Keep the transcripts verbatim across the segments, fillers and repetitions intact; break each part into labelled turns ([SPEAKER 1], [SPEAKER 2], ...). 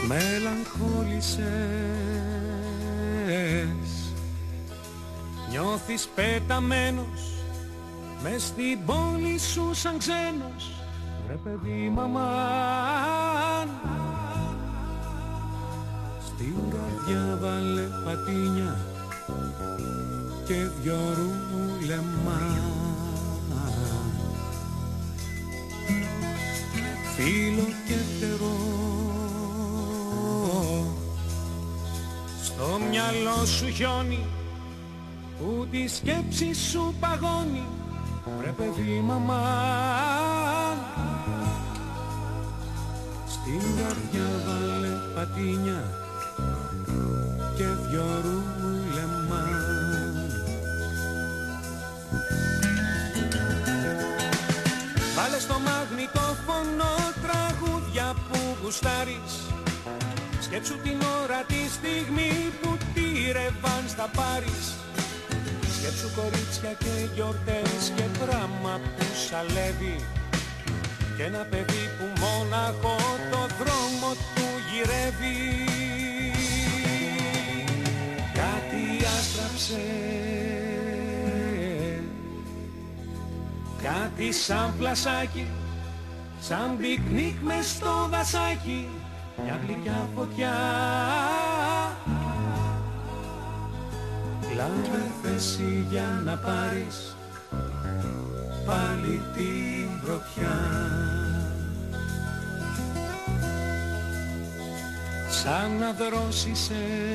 [SPEAKER 1] Μελαγχόλησες, νιώθεις πεταμένος μες στην πόλη σου σαν ξένος. Ρε παιδί μαμάν, στην καρδιά βάλε πατίνια και δυο ρούλεμα. Φίλο και φτερό στο μυαλό σου χιόνι που τη σκέψη σου παγώνει. Ρε παιδί μαμάν, στην καρδιά βάλε πατίνια και δυο ρούλεμα. Βάλε στο μαγνητόφωνο τραγούδια που γουστάρεις. Σκέψου την ώρα τη στιγμή που τη ρεβάνς θα πάρεις. Σκέψου κορίτσια και γιορτές και πράμα που σαλεύει και ένα παιδί που μόναχο το δρόμο του γυρεύει. Κάτι άστραψε, κάτι σαν πλασάκι, σαν πικνίκ μες στο δασάκι, μια γλυκιά φωτιά. Λάβε θέση για να πάρεις πάλι την πρωτιά. Σαν να δρόσισε,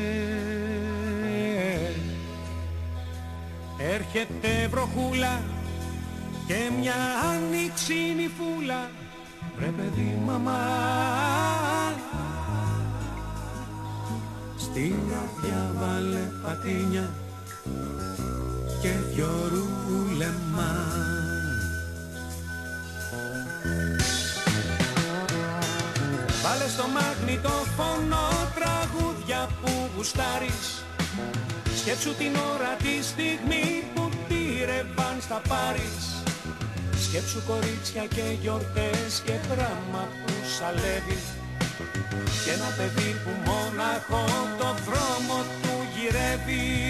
[SPEAKER 1] έρχεται βροχούλα και μια άνοιξινη φούλα. Ρε παιδί μαμά, στην καρδιά βάλε πατίνια και δυο ρούλεμα. Βάλε στο μαγνητόφωνο τραγούδια που γουστάρεις. Σκέψου την ώρα τη στιγμή που τη ρεβάνς θα πάρεις. Σκέψου κορίτσια και γιορτές και πράμα που σαλεύει και ένα παιδί που μόναχο το δρόμο του γυρεύει.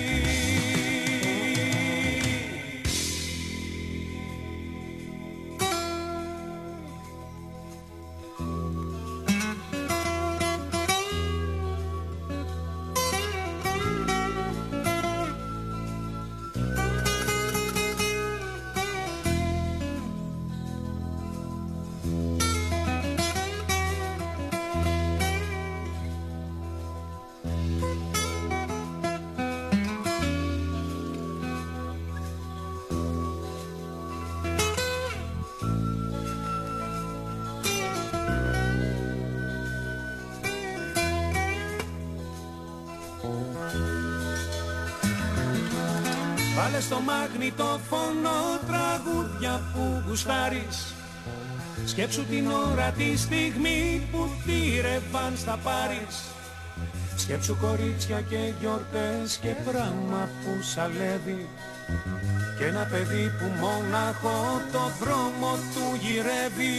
[SPEAKER 1] Βάλε στο μαγνητόφωνο τραγούδια που γουστάρεις. Σκέψου την ώρα τη στιγμή που τη ρεβάνς θα πάρεις. Σκέψου κορίτσια και γιορτές και πράμα που σαλεύει και ένα παιδί που μόναχο το δρόμο του γυρεύει.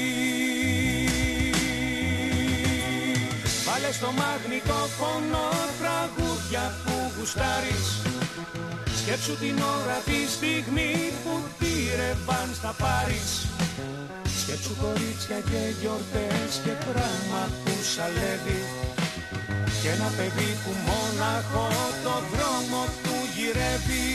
[SPEAKER 1] Βάλε στο μαγνητόφωνο τραγούδια που γουστάρεις. Σκέψου την ώρα τη στιγμή που τη ρεβάνς θα πάρεις. Σκέψου κορίτσια και γιορτές και πράμα που σαλεύει και ένα παιδί που μόναχο το δρόμο του γυρεύει.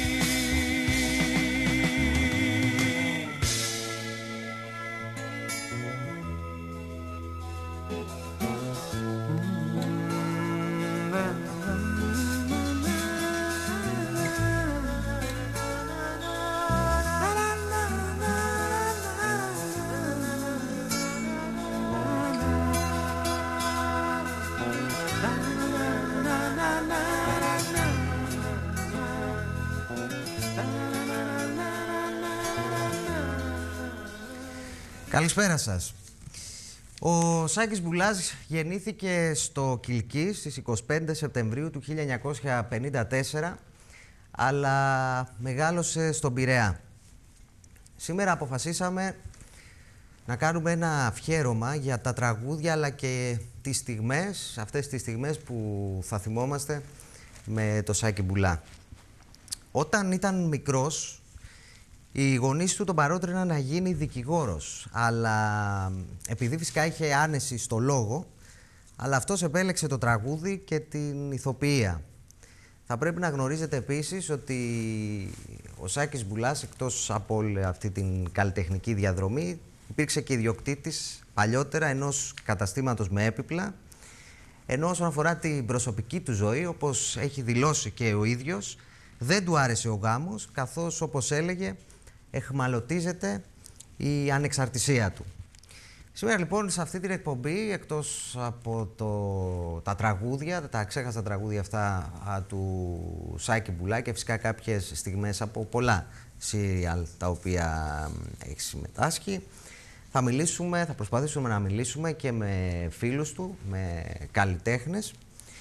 [SPEAKER 2] Καλησπέρα σας. Ο Σάκης Μπουλάς γεννήθηκε στο Κιλκί στις είκοσι πέντε Σεπτεμβρίου του χίλια εννιακόσια πενήντα τέσσερα, αλλά μεγάλωσε στον Πειραιά. Σήμερα αποφασίσαμε να κάνουμε ένα αφιέρωμα για τα τραγούδια αλλά και τις στιγμές, αυτές τις στιγμές που θα θυμόμαστε με το Σάκη Μπουλά. Όταν ήταν μικρός, οι γονείς του τον παρότριναν να γίνει δικηγόρος, αλλά επειδή φυσικά είχε άνεση στο λόγο, αλλά αυτός επέλεξε το τραγούδι και την ηθοποιία. Θα πρέπει να γνωρίζετε επίσης ότι ο Σάκης Μπουλάς, εκτός από όλη αυτή την καλλιτεχνική διαδρομή, υπήρξε και ιδιοκτήτης παλιότερα ενός καταστήματος με έπιπλα, ενώ όσον αφορά την προσωπική του ζωή, όπως έχει δηλώσει και ο ίδιος, δεν του άρεσε ο γάμος, καθώς όπως έλεγε εχμαλωτίζεται η ανεξαρτησία του. Σήμερα λοιπόν σε αυτή την εκπομπή, εκτός από το, τα τραγούδια, τα ξέχαστα τραγούδια αυτά α, του Σάκη Μπουλά και φυσικά κάποιες στιγμές από πολλά σύριαλ τα οποία έχει συμμετάσχει, θα μιλήσουμε, θα προσπαθήσουμε να μιλήσουμε και με φίλους του, με καλλιτέχνες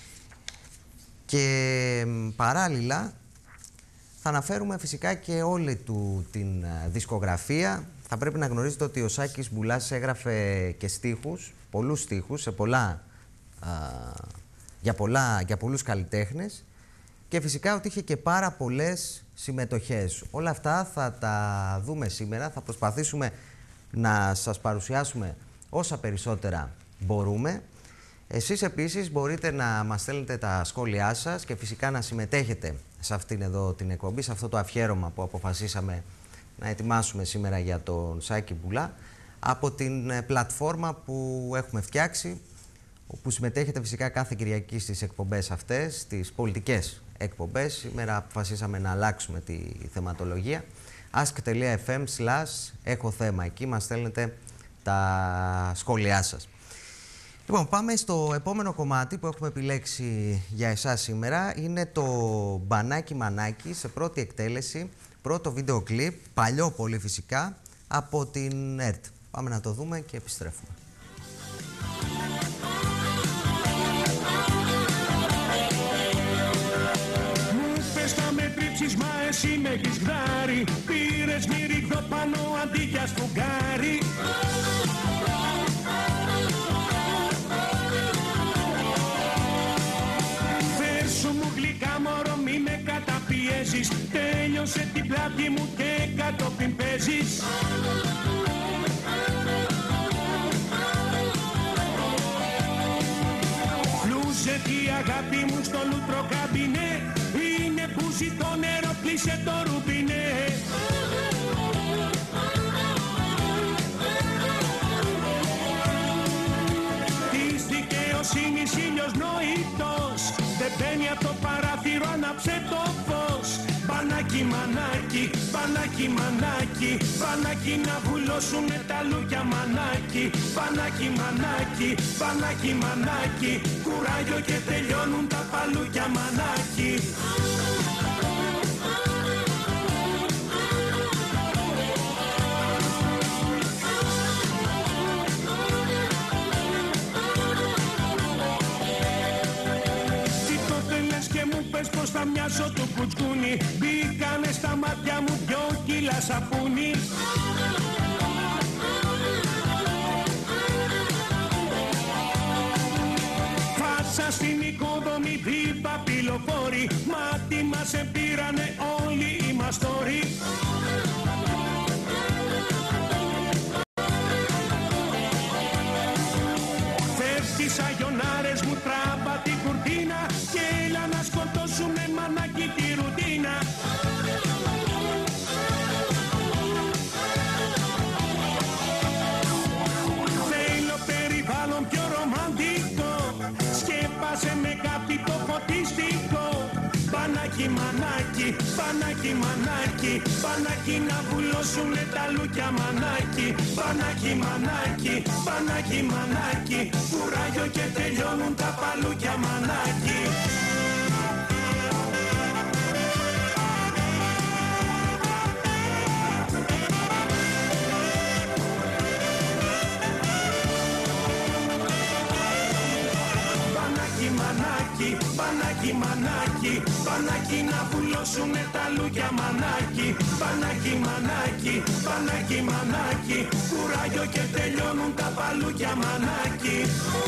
[SPEAKER 2] και παράλληλα θα αναφέρουμε φυσικά και όλη του την δισκογραφία. Θα πρέπει να γνωρίζετε ότι ο Σάκης Μπουλάς έγραφε και στίχους, πολλούς στίχους, σε πολλά, α, για, πολλά, για πολλούς καλλιτέχνες και φυσικά ότι είχε και πάρα πολλές συμμετοχές. Όλα αυτά θα τα δούμε σήμερα, θα προσπαθήσουμε να σας παρουσιάσουμε όσα περισσότερα μπορούμε. Εσείς επίσης μπορείτε να μας στέλνετε τα σχόλιά σας και φυσικά να συμμετέχετε σε αυτήν εδώ την εκπομπή, σε αυτό το αφιέρωμα που αποφασίσαμε να ετοιμάσουμε σήμερα για τον Σάκη Μπουλά από την πλατφόρμα που έχουμε φτιάξει, όπου συμμετέχετε φυσικά κάθε Κυριακή στις εκπομπές αυτές, τις πολιτικές εκπομπές. Σήμερα αποφασίσαμε να αλλάξουμε τη θεματολογία. ask.fm slash έχω θέμα. Εκεί μας στέλνετε τα σχόλιά σας. Λοιπόν, πάμε στο επόμενο κομμάτι που έχουμε επιλέξει για εσάς σήμερα. Είναι το Μπανάκι Μανάκι σε πρώτη εκτέλεση, πρώτο βίντεο κλιπ, παλιό πολύ φυσικά, από την ΕΡΤ. Πάμε να το δούμε και επιστρέφουμε.
[SPEAKER 1] Μου πες θα με τρίψεις, μα εσύ με έχεις γδάρει. Πήρες μυρίγδο πάνω αντί για σφουγγάρι. Τέλειωσε την πλάτη μου και κατόπιν παίζεις. Φλούζε η αγάπη μου στο λούτρο καμπινέ. Είναι που ζητώ νερό, κλείσε το ρουμπινέ. Της δικαιοσύνης ήλιος νοητός, δεν μπαίνει από το παράθυρο, άναψε το φως. Μπανάκι μανάκι, μπανάκι μανάκι, μπανάκι να βουλώσουνε τα λούκια μανάκι. Μπανάκι μανάκι, μπανάκι μανάκι, κουράγιο και τελειώνουν τα παλούκια μανάκι. Πες πως θα μοιάζω το κουτσκούνι. Μπήκανε στα μάτια μου δυο κιλά σαπούνι. Φάσα στην οικοδομή δι' παπυλοφόροι. Μάτι μας επήρανε όλοι οι μαστόροι. Φεύγεις αγιονάρες μου, τράμπα την κουρτίνα και έλα να σκοτώσουνε μανάκι τη ρουτίνα. Θέλω περιβάλλον πιο ρομαντικό, σκέπασε με κάτι το φωτιστικό. Μπανάκι μανάκι, μπανάκι μανάκι, μπανάκι να βουλώσουνε τα λούκια μανάκι. Μπανάκι μανάκι, μπανάκι μανάκι, κουράγιο και τελειώνουν τα παλούκια μανάκι. Μπανάκι μανάκι, μπανάκι Μανάκι, μανάκι, πανάκι να βουλώσουνε τα λούκια. Μανάκι, πανάκι, μανάκι, πανάκι, μανάκι, κουράγιο και τελειώνουν τα παλούκια. Μανάκι.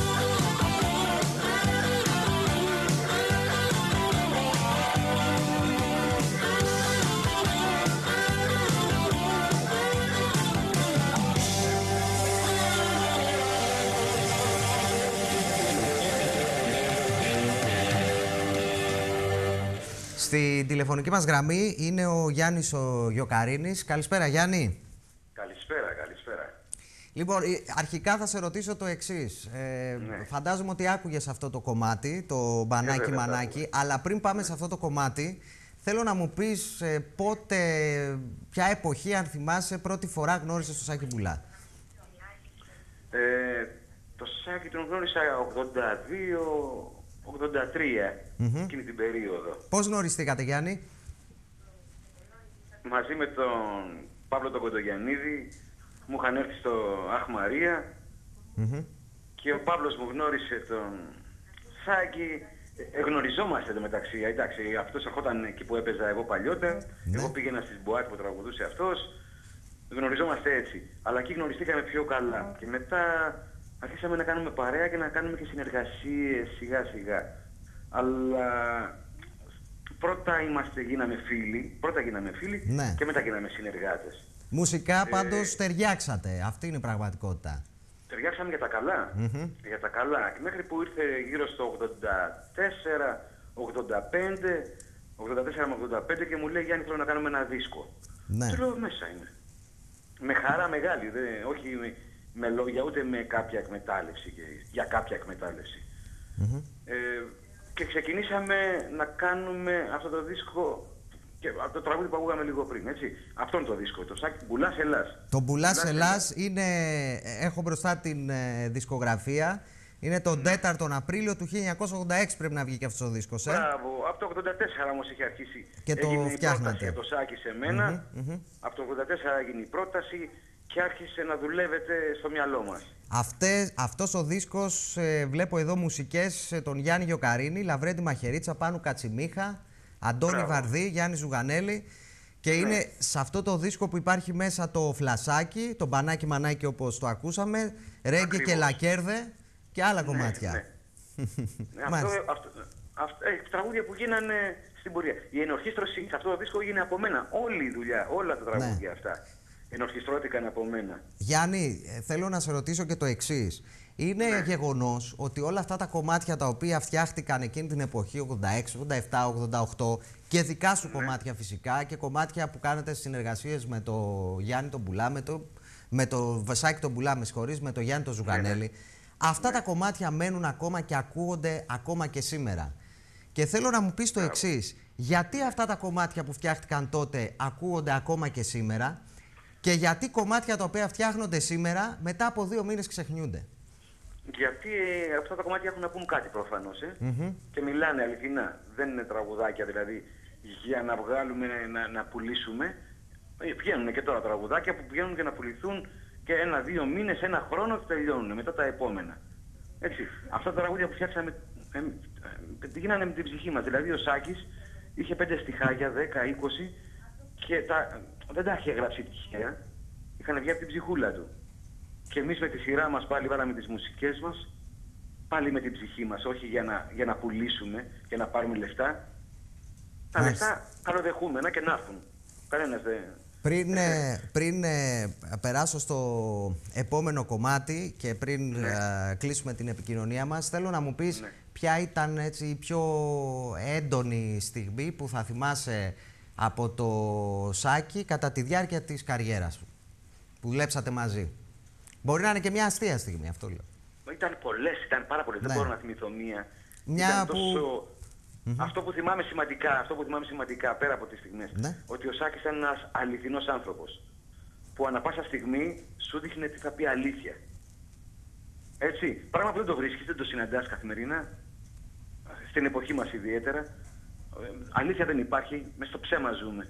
[SPEAKER 2] Στη τηλεφωνική μας γραμμή είναι ο Γιάννης ο Γιοκαρίνης. Καλησπέρα, Γιάννη.
[SPEAKER 3] Καλησπέρα, καλησπέρα.
[SPEAKER 2] Λοιπόν, αρχικά θα σε ρωτήσω το εξής. Ε, ναι. Φαντάζομαι ότι άκουγες αυτό το κομμάτι, το μπανάκι, ε, μανάκι, αλλά πριν πάμε ναι. σε αυτό το κομμάτι, θέλω να μου πεις ε, πότε, ποια εποχή, αν θυμάσαι, πρώτη φορά γνώρισες το Σάκη Μπουλά.
[SPEAKER 3] Ε, το Σάκη τον γνώρισα ογδόντα δύο ογδόντα τρία, mm-hmm. εκείνη την περίοδο.
[SPEAKER 2] Πώς γνωριστήκατε, Γιάννη?
[SPEAKER 3] Μαζί με τον Παύλο τον Κοντογιαννίδη, μου είχαν έρθει στο Αχ Μαρία, mm-hmm. και ο Παύλος μου γνώρισε τον Σάκη. Ε, γνωριζόμαστε εδώ μεταξύ, εντάξει, αυτός ερχόταν εκεί που έπαιζα εγώ παλιότερα, mm-hmm. εγώ πήγαινα στις μποάτ που τραγουδούσε αυτός, γνωριζόμαστε έτσι. Αλλά εκεί γνωριστήκαμε πιο καλά και μετά αρχίσαμε να κάνουμε παρέα και να κάνουμε και συνεργασίες σιγά σιγά. Αλλά πρώτα είμαστε, γίναμε φίλοι, πρώτα γίναμε φίλοι ναι. και μετά γίναμε συνεργάτες.
[SPEAKER 2] Μουσικά πάντως ε... ταιριάξατε, αυτή είναι η πραγματικότητα.
[SPEAKER 3] Ταιριάξαμε για τα καλά, mm-hmm. για τα καλά. Και μέχρι που ήρθε γύρω στο ογδόντα τέσσερα ογδόντα πέντε, ογδόντα τέσσερα με ογδόντα πέντε και μου λέει Γιάννη θέλω να κάνουμε ένα δίσκο. Ναι. Του λέω μέσα είμαι. Με χαρά μεγάλη, δε, όχι με, με λόγια ούτε με κάποια εκμετάλλευση, και, για κάποια εκμετάλλευση. Mm-hmm. ε, και ξεκινήσαμε να κάνουμε αυτό το δίσκο και το τραγούδι που ακούγαμε λίγο πριν, έτσι. Αυτόν το δίσκο, το Σάκη Μπουλάς Ελλάς.
[SPEAKER 2] Το Μπουλάς Ελλάς είναι, έχω μπροστά την ε, δισκογραφία, είναι τον τέταρτο Απρίλιο του χίλια εννιακόσια ογδόντα έξι πρέπει να βγει και αυτός ο δίσκος. Ε?
[SPEAKER 3] Μπράβο, από το ογδόντα τέσσερα όμως είχε αρχίσει.
[SPEAKER 2] Και το
[SPEAKER 3] έγινε
[SPEAKER 2] φτιάχνατε.
[SPEAKER 3] Η πρόταση το Σάκη σε μένα, mm-hmm, mm-hmm. από το ογδόντα τέσσερα έγινε η πρόταση και άρχισε να δουλεύετε στο μυαλό μας. Αυτές,
[SPEAKER 2] αυτός ο δίσκος, ε, βλέπω εδώ μουσικές, ε, τον Γιάννη Γιοκαρίνη, Λαβρέντη Μαχαιρίτσα, Πάνου Κατσιμίχα, Αντώνη Μπράβο. Βαρδί, Γιάννη Ζουγανέλη. Και ναι. είναι σε αυτό το δίσκο που υπάρχει μέσα το φλασάκι, το μπανάκι μανάκι όπως το ακούσαμε, ρέγγε και λακέρδε και άλλα ναι, κομμάτια. Ναι.
[SPEAKER 3] ναι, αυτό, αυτό, αυτό, ε, τραγούδια που γίνανε στην πορεία. Η ενορχήστρωση σε αυτό το δίσκο έγινε από μένα. Όλη η δουλειά, όλα τα τραγούδια ναι. αυτά. Ενορχιστρώθηκαν από μένα.
[SPEAKER 2] Γιάννη, θέλω να σε ρωτήσω και το εξής. Είναι ναι. γεγονός ότι όλα αυτά τα κομμάτια τα οποία φτιάχτηκαν εκείνη την εποχή, ογδόντα έξι, ογδόντα επτά, ογδόντα οκτώ, και δικά σου ναι. κομμάτια φυσικά και κομμάτια που κάνετε στις συνεργασίες με το Γιάννη τον Μπουλά, με το, με το Βασάκι τον Μπουλά, με συγχωρείς, με το Γιάννη τον Ζουγανέλη. Ναι, ναι. Αυτά ναι. τα κομμάτια μένουν ακόμα και ακούγονται ακόμα και σήμερα. Και θέλω να μου πεις το εξής. Γιατί αυτά τα κομμάτια που φτιάχτηκαν τότε ακούγονται ακόμα και σήμερα και γιατί κομμάτια τα οποία φτιάχνονται σήμερα μετά από δύο μήνες ξεχνιούνται?
[SPEAKER 3] Γιατί ε, αυτά τα κομμάτια έχουν να πούν κάτι προφανώς ε? mm-hmm. και μιλάνε αληθινά. Δεν είναι τραγουδάκια δηλαδή για να βγάλουμε, να, να πουλήσουμε. Ε, βγαίνουν και τώρα τραγουδάκια που βγαίνουν και να πουληθούν και ένα-δύο μήνες, ένα χρόνο και τελειώνουν μετά τα επόμενα. Έτσι. Αυτά τα τραγούδια που φτιάξαμε ε, ε, ε, γίνανε με την ψυχή μας. Δηλαδή ο Σάκης είχε πέντε στιχάκια, δέκα, είκοσι και τα, δεν τα είχε γράψει τυχαία. Είχαν βγει από την ψυχούλα του. Και εμείς με τη σειρά μας πάλι βάλαμε τις μουσικές μας, πάλι με την ψυχή μας, όχι για να, για να πουλήσουμε και να πάρουμε λεφτά. Τα λεφτά καλοδεχούμενα και να έρθουν. Κανένας δεν...
[SPEAKER 2] Πριν, ε, πριν ε, περάσω στο επόμενο κομμάτι και πριν ναι. ε, κλείσουμε την επικοινωνία μας, θέλω να μου πεις ναι. ποια ήταν έτσι, η πιο έντονη στιγμή που θα θυμάσαι από το Σάκη κατά τη διάρκεια της καριέρας σου, που δουλέψατε μαζί. Μπορεί να είναι και μια αστεία στιγμή, αυτό λέω.
[SPEAKER 3] Ήταν πολλές, ήταν πάρα πολλές, ναι. δεν μπορώ να θυμηθώ μία.
[SPEAKER 2] Μια
[SPEAKER 3] ήταν
[SPEAKER 2] που...
[SPEAKER 3] τόσο... Mm-hmm. Αυτό που θυμάμαι σημαντικά, αυτό που θυμάμαι σημαντικά πέρα από τις στιγμές, ναι. ότι ο Σάκης ήταν ένας αληθινός άνθρωπος, που ανα πάσα στιγμή σου δείχνει τι θα πει αλήθεια. Έτσι, πράγμα που δεν το βρίσκεις, δεν το συναντάς καθημερινά, στην εποχή μας ιδιαίτερα. Αλήθεια δεν υπάρχει, μες στο ψέμα ζούμε.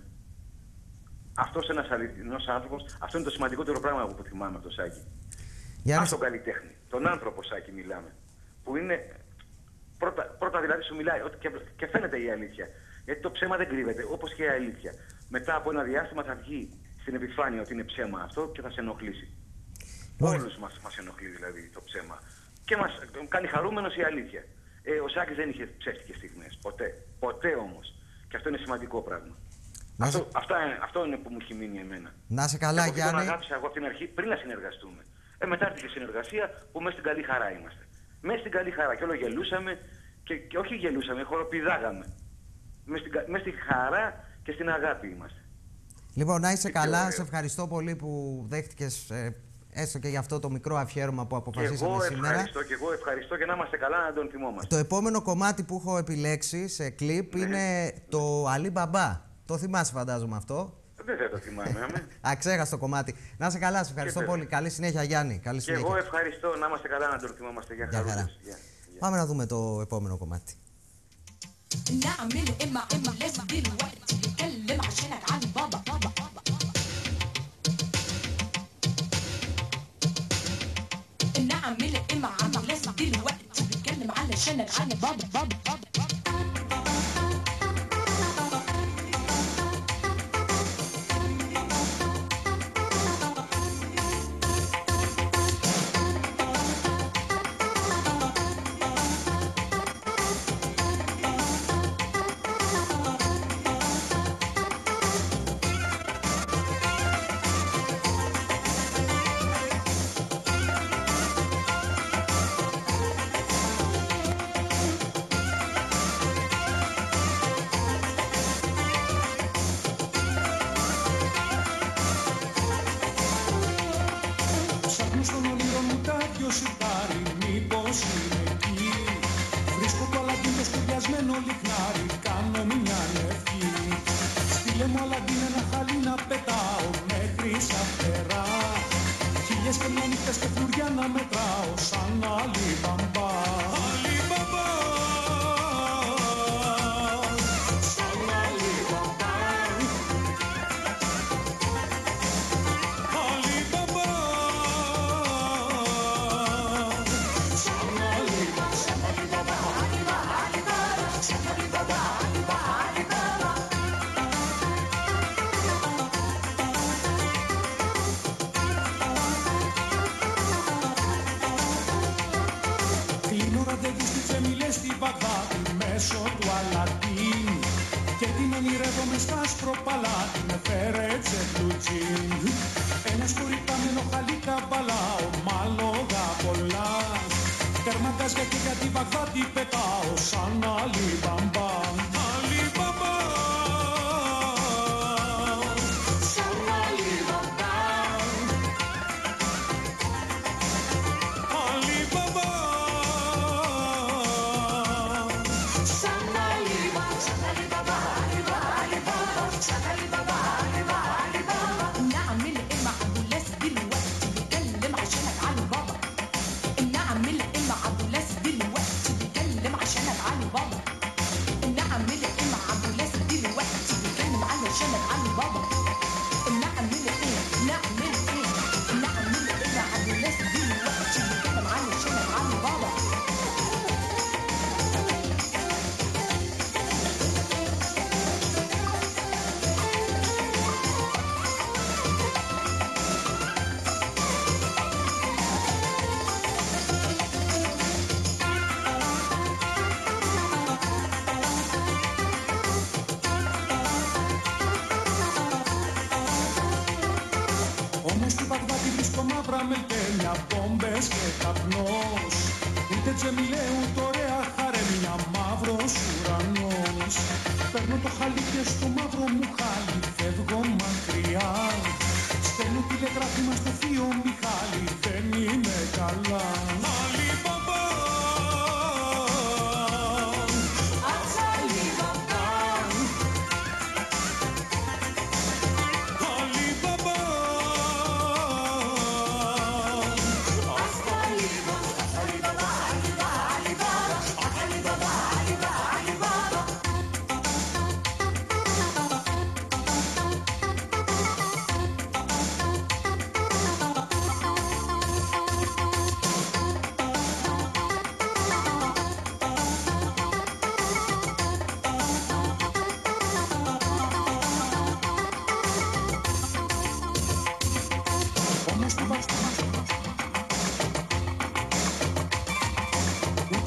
[SPEAKER 3] Αυτός ένας αληθινός άνθρωπος, αυτό είναι το σημαντικότερο πράγμα που θυμάμαι από το Σάκη. Γιάννη... Αν τον καλλιτέχνη, τον άνθρωπο Σάκη μιλάμε, που είναι Πρώτα, πρώτα δηλαδή σου μιλάει ότι και, και φαίνεται η αλήθεια. Γιατί το ψέμα δεν κρύβεται, όπως και η αλήθεια. Μετά από ένα διάστημα θα βγει στην επιφάνεια ότι είναι ψέμα αυτό και θα σε ενοχλήσει. Όλους μας, μας ενοχλεί δηλαδή το ψέμα. Και μας κάνει χαρούμενος η αλήθεια. Ε, ο Σάκης δεν είχε ψεύτικες στιγμές. Ποτέ. Ποτέ όμως. Και αυτό είναι σημαντικό πράγμα. Αυτό, σε... αυτά είναι, αυτό είναι που μου έχει μείνει εμένα.
[SPEAKER 2] Να σε καλά,
[SPEAKER 3] και
[SPEAKER 2] Γιάννη.
[SPEAKER 3] Τον αγάπησα εγώ από την αρχή πριν να συνεργαστούμε. Ε, μετά ήρθε η συνεργασία που μέσα στην καλή χαρά είμαστε. Μέσα στην καλή χαρά. Και όλο γελούσαμε και, και όχι γελούσαμε, χοροπηδάγαμε. Μέσα στην, μέσα στη χαρά και στην αγάπη είμαστε.
[SPEAKER 2] Λοιπόν, να είσαι καλά. Σε ευχαριστώ πολύ που δέχτηκες ε, έστω και για αυτό το μικρό αφιέρωμα που αποφασίσαμε
[SPEAKER 3] και εγώ
[SPEAKER 2] σήμερα.
[SPEAKER 3] Ευχαριστώ και εγώ ευχαριστώ και να είμαστε καλά να τον θυμόμαστε.
[SPEAKER 2] Το επόμενο κομμάτι που έχω επιλέξει σε κλιπ ναι. είναι το Αλί Μπαμπά. Το θυμάσαι, φαντάζομαι αυτό.
[SPEAKER 3] Δεν θα το θυμάμαι.
[SPEAKER 2] Αξέχαστο κομμάτι. Να είσαι καλά, σε ευχαριστώ πολύ. Καλή συνέχεια, Γιάννη. Καλή συνέχεια.
[SPEAKER 3] Και εγώ ευχαριστώ, να είμαστε καλά να τον θυμόμαστε. Για χαρά.
[SPEAKER 2] Για για. Πάμε να δούμε το επόμενο κομμάτι.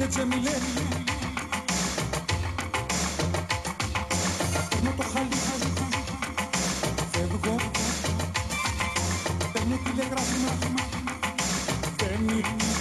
[SPEAKER 1] Άντε Τζεμιλέ, παίρνω το χαλί, φεύγω, παίρνω τηλεγράφημα, μπαίνει.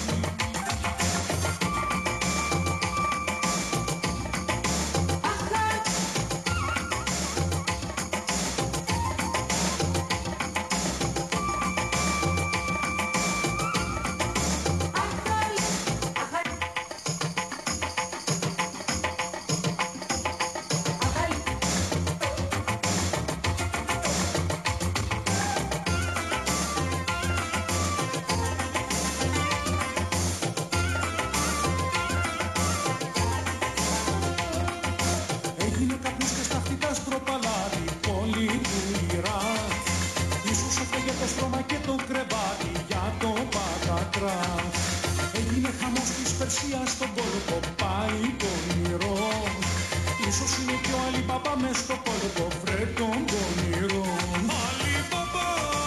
[SPEAKER 1] Έγινε χαμός της Περσίας στον πόλεμο, πάει το όνειρο. Ίσως είναι και ο Αλιμπαμπά μες στο πόλεμο, βρε τον πονηρό. Αλιμπαμπά,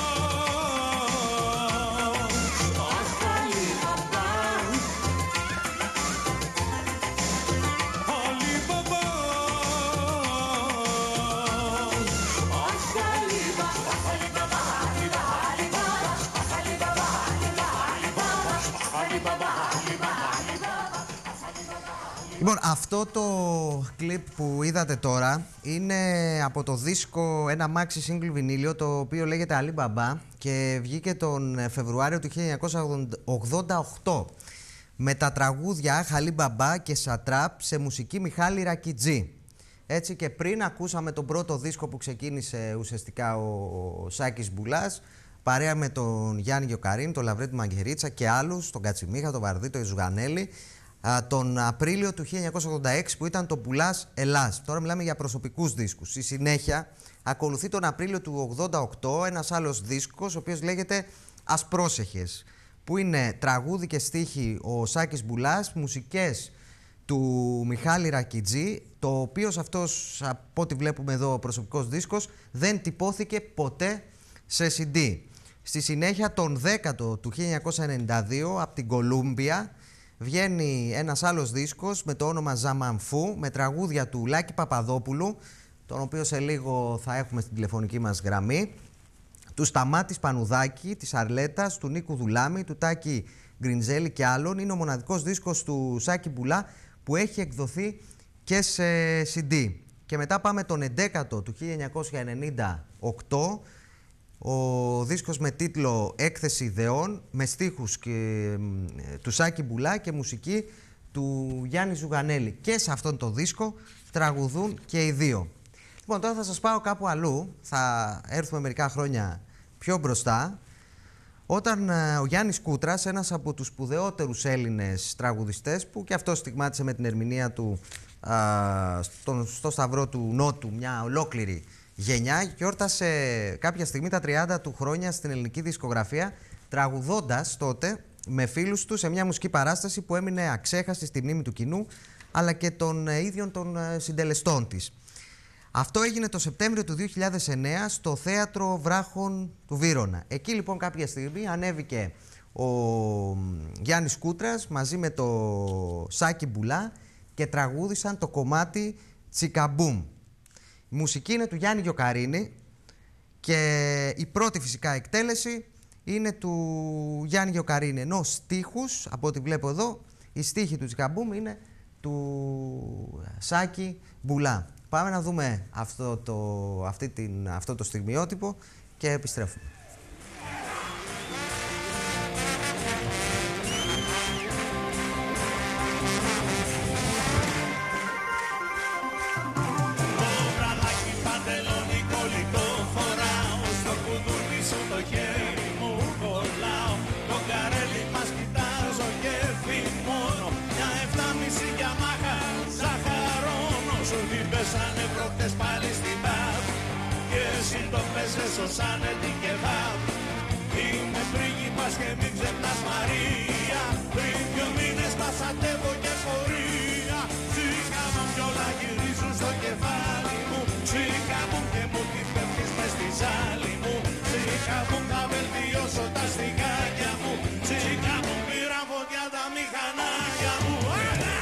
[SPEAKER 1] αχ Αλιμπαμπά, Αλιμπαμπά, αχ Αλιμπαμπά,
[SPEAKER 2] Λοιπόν, αυτό το κλιπ που είδατε τώρα είναι από το δίσκο, ένα maxi single βινίλιο, το οποίο λέγεται Αλιμπαμπά και βγήκε τον Φεβρουάριο του χίλια εννιακόσια ογδόντα οκτώ με τα τραγούδια Αλιμπαμπά και Σατράπ σε μουσική Μιχάλη Ρακιτζή. Έτσι, και πριν ακούσαμε τον πρώτο δίσκο που ξεκίνησε ουσιαστικά ο, ο Σάκης Μπουλάς, παρέα με τον Γιάννη Γιοκαρίν, τον Λαβρέντη Μαγκερίτσα και άλλους, τον Κατσιμίχα, τον Βαρδί, τον Ζουγανέλη, τον Απρίλιο του χίλια εννιακόσια ογδόντα έξι που ήταν το Μπουλάς Ελλάς. Τώρα μιλάμε για προσωπικούς δίσκους. Στη συνέχεια ακολουθεί τον Απρίλιο του ογδόντα οκτώ ένας άλλος δίσκος, ο οποίος λέγεται Ασπρόσεχες, που είναι τραγούδι και στίχη ο Σάκης Μπουλάς, μουσικές του Μιχάλη Ρακιτζή, το οποίο αυτός, από ό,τι βλέπουμε εδώ, ο προσωπικός δίσκος δεν τυπώθηκε ποτέ σε σι ντι. Στη συνέχεια τον δέκατο του χίλια εννιακόσια ενενήντα δύο από την Κολούμπια βγαίνει ένας άλλος δίσκος με το όνομα Ζαμανφού, με τραγούδια του Λάκη Παπαδόπουλου, τον οποίο σε λίγο θα έχουμε στην τηλεφωνική μας γραμμή, του Σταμάτη Πανουδάκη, της Αρλέτας, του Νίκου Δουλάμη, του Τάκη Γκριντζέλη και άλλων. Είναι ο μοναδικός δίσκος του Σάκη Μπουλά που έχει εκδοθεί και σε σι ντι. Και μετά πάμε τον ενδέκατο του χίλια εννιακόσια ενενήντα οκτώ, ο δίσκος με τίτλο Έκθεση Ιδεών, με στίχους και, ε, του Σάκη Μπουλά και μουσική του Γιάννη Ζουγανέλη. Και σε αυτόν τον δίσκο τραγουδούν και οι δύο. Λοιπόν, τώρα θα σας πάω κάπου αλλού, θα έρθουμε μερικά χρόνια πιο μπροστά, όταν ε, ο Γιάννης Κούτρας, ένας από τους σπουδαιότερους Έλληνες τραγουδιστές, που και αυτός στιγμάτισε με την ερμηνεία του α, στον, στο Σταυρό του Νότου μια ολόκληρη γενιά, γιόρτασε κάποια στιγμή τα τριάντα του χρόνια στην ελληνική δισκογραφία, τραγουδώντας τότε με φίλους του σε μια μουσική παράσταση που έμεινε αξέχαστη στη μνήμη του κοινού, αλλά και των ε, ίδιων των ε, συντελεστών της. Αυτό έγινε το Σεπτέμβριο του δύο χιλιάδες εννέα στο Θέατρο Βράχων του Βύρωνα. Εκεί λοιπόν κάποια στιγμή ανέβηκε ο Γιάννης Κούτρας μαζί με το Σάκη Μπουλά και τραγούδησαν το κομμάτι Τσικαμπούμ. Η μουσική είναι του Γιάννη Γιοκαρίνη και η πρώτη φυσικά εκτέλεση είναι του Γιάννη Γιοκαρίνη, ενώ στίχους, από ό,τι βλέπω εδώ, η στίχη του Τσικαμπούμ είναι του Σάκη Μπουλά. Πάμε να δούμε αυτό το, αυτή την, αυτό το στιγμιότυπο και επιστρέφουμε.
[SPEAKER 4] Σωσάνε την κεβάπ. Είμαι πρίγκιπας και μην ξεχνάς Μαρία. Πριν δυο μήνες πασατεύω και πορεία. Τσίκα μου κι όλα γυρίζουν στο κεφάλι μου. Τσίκα μου και μου τι πέφτεις μες στη ζάλη μου. Τσίκα μου θα βελτιώσω τα στιχάκια μου. Τσίκα μου πήραν φωτιά τα μηχανάκια μου.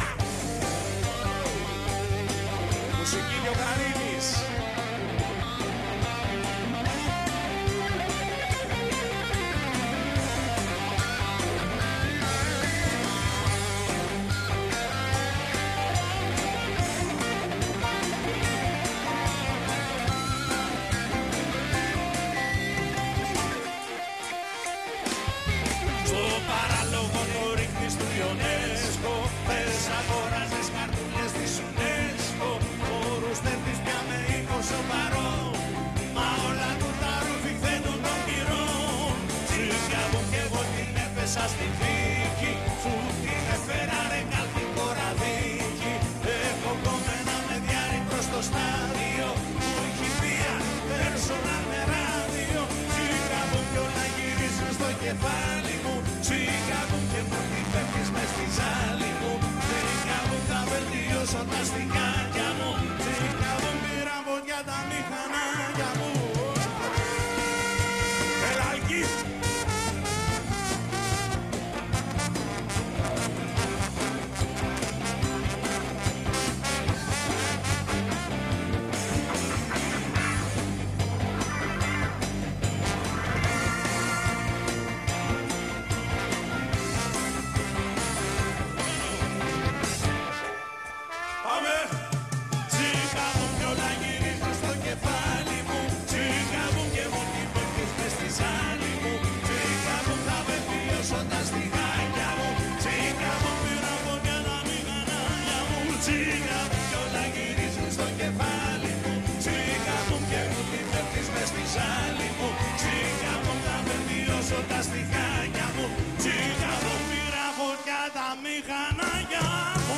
[SPEAKER 4] μηχανάκια μου.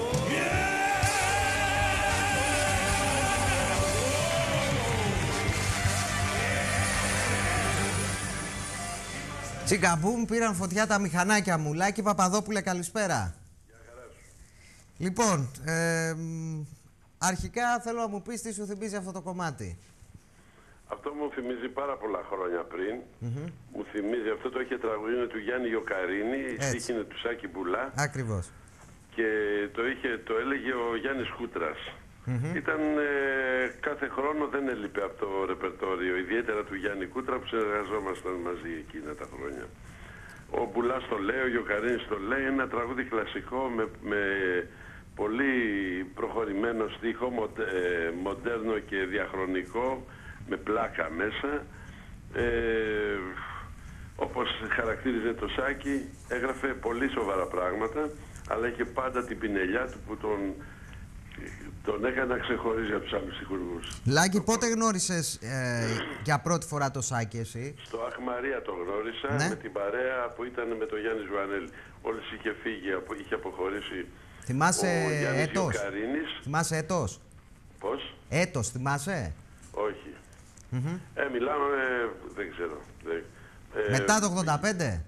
[SPEAKER 2] Τσικαμπούμ, πήραν φωτιά τα μηχανάκια μου. Λάκη Παπαδόπουλε, καλησπέρα.
[SPEAKER 5] Γεια χαρά σου.
[SPEAKER 2] Λοιπόν, ε, αρχικά θέλω να μου πεις τι σου θυμίζει αυτό το κομμάτι.
[SPEAKER 5] Αυτό μου θυμίζει πάρα πολλά χρόνια πριν.
[SPEAKER 2] Mm-hmm.
[SPEAKER 5] Μου θυμίζει, αυτό το είχε τραγουδίνει του Γιάννη Γιοκαρίνη, η στίχη είναι του Σάκη Μπουλά.
[SPEAKER 2] Ακριβώς.
[SPEAKER 5] Και το, είχε, το έλεγε ο Γιάννης Κούτρας. Mm-hmm. Ήταν ε, κάθε χρόνο, δεν έλειπε από το ρεπερτόριο, ιδιαίτερα του Γιάννη Κούτρα που συνεργαζόμασταν μαζί εκείνα τα χρόνια. Ο Μπουλάς το λέει, ο Γιοκαρίνης το λέει, ένα τραγούδι κλασικό με, με πολύ προχωρημένο στίχο, μοντε, ε, μοντέρνο και διαχρονικό, με πλάκα μέσα. Ε, όπως χαρακτήριζε το Σάκη, έγραφε πολύ σοβαρά πράγματα, αλλά είχε πάντα την πινελιά του που τον, τον έκανε να ξεχωρίζει από τους άλλους στιχουργούς.
[SPEAKER 2] Λάκη, πότε γνώρισες ε, για πρώτη φορά το Σάκη εσύ?
[SPEAKER 5] Στο Αχμαρία το γνώρισα,
[SPEAKER 2] ναι,
[SPEAKER 5] με την παρέα που ήταν με τον Γιάννη Ζουανέλη. Όλες είχε φύγει, είχε αποχωρήσει.
[SPEAKER 2] Θυμάσαι
[SPEAKER 5] ο Γιάννης
[SPEAKER 2] έτος?
[SPEAKER 5] Γιοκαρίνης.
[SPEAKER 2] Θυμάσαι έτος?
[SPEAKER 5] Πώς?
[SPEAKER 2] Έτος, θυμάσαι?
[SPEAKER 5] Όχι.
[SPEAKER 2] Mm-hmm.
[SPEAKER 5] Ε, μιλάμε, δεν ξέρω. Δεν, ε,
[SPEAKER 2] Μετά το ογδόντα πέντε?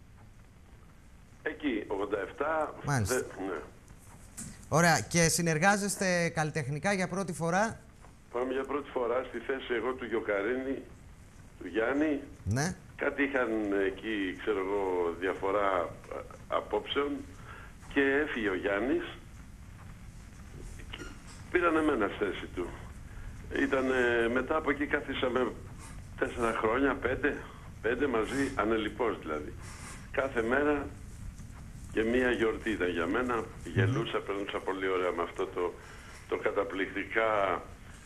[SPEAKER 5] Εκεί, ογδόντα επτά.
[SPEAKER 2] Μάλιστα.
[SPEAKER 5] Δε, ναι.
[SPEAKER 2] Ωραία. Και συνεργάζεστε καλλιτεχνικά για πρώτη φορά?
[SPEAKER 5] Πάμε για πρώτη φορά στη θέση εγώ του Γιοκαρίνη, του Γιάννη.
[SPEAKER 2] Ναι.
[SPEAKER 5] Κάτι είχαν εκεί, ξέρω εγώ, διαφορά απόψεων και έφυγε ο Γιάννης. Και πήραν εμένα στη θέση του. Ήταν, μετά από εκεί καθίσαμε τέσσερα χρόνια, πέντε, πέντε μαζί, ανελιπώς δηλαδή. Κάθε μέρα και μία γιορτή ήταν για μένα. Γελούσα, περνούσα πολύ ωραία με αυτό το, το καταπληκτικά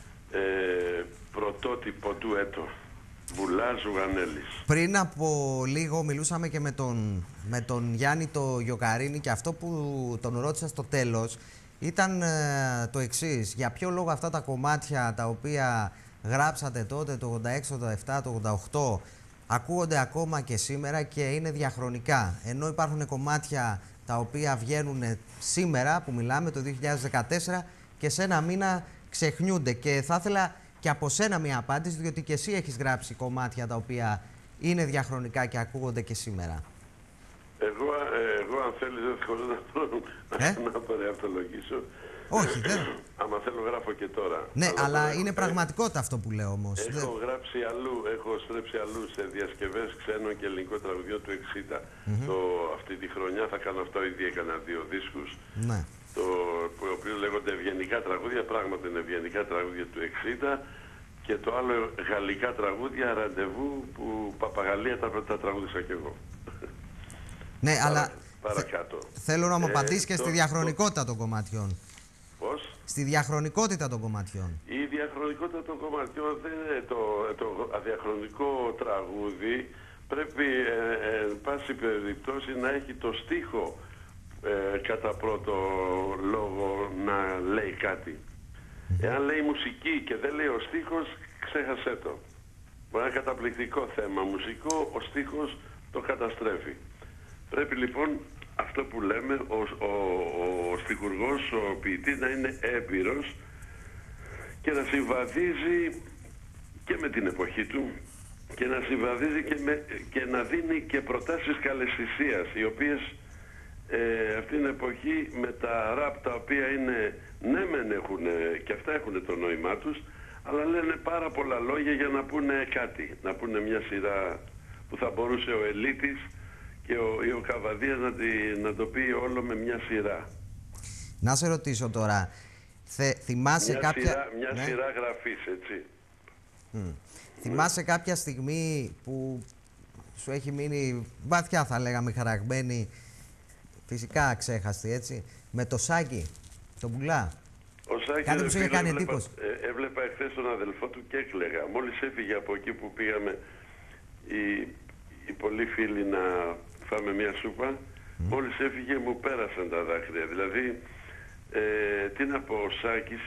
[SPEAKER 5] ε, πρωτότυπο του έτο. Μπουλάς Ζουγανέλης.
[SPEAKER 2] Πριν από λίγο μιλούσαμε και με τον, με τον Γιάννη το Γιοκαρίνη και αυτό που τον ρώτησα στο τέλος ήταν ε, το εξής. Για ποιο λόγο αυτά τα κομμάτια τα οποία γράψατε τότε το ογδόντα έξι, ογδόντα επτά, το ογδόντα οκτώ ακούγονται ακόμα και σήμερα και είναι διαχρονικά. Ενώ υπάρχουν κομμάτια τα οποία βγαίνουν σήμερα που μιλάμε το δύο χιλιάδες δεκατέσσερα και σε ένα μήνα ξεχνιούνται. Και θα ήθελα και από σένα μια απάντηση, διότι και εσύ έχεις γράψει κομμάτια τα οποία είναι διαχρονικά και ακούγονται και σήμερα.
[SPEAKER 5] Εγώ, ε, εγώ αν θέλεις δεν θέλω να,
[SPEAKER 2] ε?
[SPEAKER 5] να το ρεαυτολογήσω.
[SPEAKER 2] Όχι, δεν.
[SPEAKER 5] Άμα θέλω γράφω και τώρα.
[SPEAKER 2] Ναι, αλλά, αλλά
[SPEAKER 5] τώρα,
[SPEAKER 2] είναι πραγματικότητα αυτό που λέω όμως.
[SPEAKER 5] Έχω δεν... γράψει αλλού, έχω στρέψει αλλού σε διασκευές ξένων και ελληνικών τραγουδιών του εξήντα. Mm-hmm. Το, αυτή τη χρονιά θα κάνω αυτό, ήδη έκανα δύο δίσκους. Ναι. Το οποίο λέγονται ευγενικά τραγούδια, πράγματι είναι ευγενικά τραγούδια του εξήντα. Και το άλλο γαλλικά τραγούδια, ραντεβού, που Παπαγαλία τα, τα τραγούδισα κι εγώ.
[SPEAKER 2] Ναι,
[SPEAKER 5] Παρα,
[SPEAKER 2] αλλά
[SPEAKER 5] παρακάτω.
[SPEAKER 2] θέλω να μου
[SPEAKER 5] ε,
[SPEAKER 2] απαντήσεις και
[SPEAKER 5] το,
[SPEAKER 2] στη διαχρονικότητα των κομματιών.
[SPEAKER 5] Πώς?
[SPEAKER 2] Στη διαχρονικότητα των κομματιών.
[SPEAKER 5] Η διαχρονικότητα των κομματιών δεν είναι το, το αδιαχρονικό τραγούδι. Πρέπει ε, ε, πάση περιπτώσει να έχει το στίχο ε, κατά πρώτο λόγο να λέει κάτι. Mm-hmm. Εάν λέει μουσική και δεν λέει ο στίχος, ξέχασέ το. Μπορεί να είναι καταπληκτικό θέμα μουσικό, ο στίχος το καταστρέφει. Πρέπει λοιπόν αυτό που λέμε, ο, ο, ο στιχουργός, ο ποιητής να είναι έμπειρος και να συμβαδίζει και με την εποχή του και να συμβαδίζει και, με, και να δίνει και προτάσεις καλεσθησίας, οι οποίες ε, αυτήν την εποχή με τα ραπ τα οποία είναι, ναι μεν έχουν, και αυτά έχουν το νόημά τους, αλλά λένε πάρα πολλά λόγια για να πούνε κάτι, να πούνε μια σειρά που θα μπορούσε ο Ελίτης και ο, ή ο Καβαδίας να, να το πει όλο με μια σειρά.
[SPEAKER 2] Να σε ρωτήσω τώρα, θε, θυμάσαι
[SPEAKER 5] μια
[SPEAKER 2] κάποια...
[SPEAKER 5] Σειρά, μια
[SPEAKER 2] ναι.
[SPEAKER 5] σειρά γραφής, έτσι.
[SPEAKER 2] Mm. Θυμάσαι κάποια στιγμή που σου έχει μείνει βαθιά, θα λέγαμε, χαραγμένη, φυσικά ξέχαστη, έτσι, με το Σάκη, τον Μπουλά?
[SPEAKER 5] Ο Σάκης,
[SPEAKER 2] κάτι που σου είχε κάνει
[SPEAKER 5] έβλεπα,
[SPEAKER 2] εντύπωση.
[SPEAKER 5] ε, έβλεπα εχθές τον αδελφό του και έκλαιγα. Μόλις έφυγε από εκεί που πήγαμε οι, οι πολλοί φίλοι να φάμε μια σούπα, mm. μόλις έφυγε μου πέρασαν τα δάκρυα. Δηλαδή, ε, τι να πω, ο Σάκης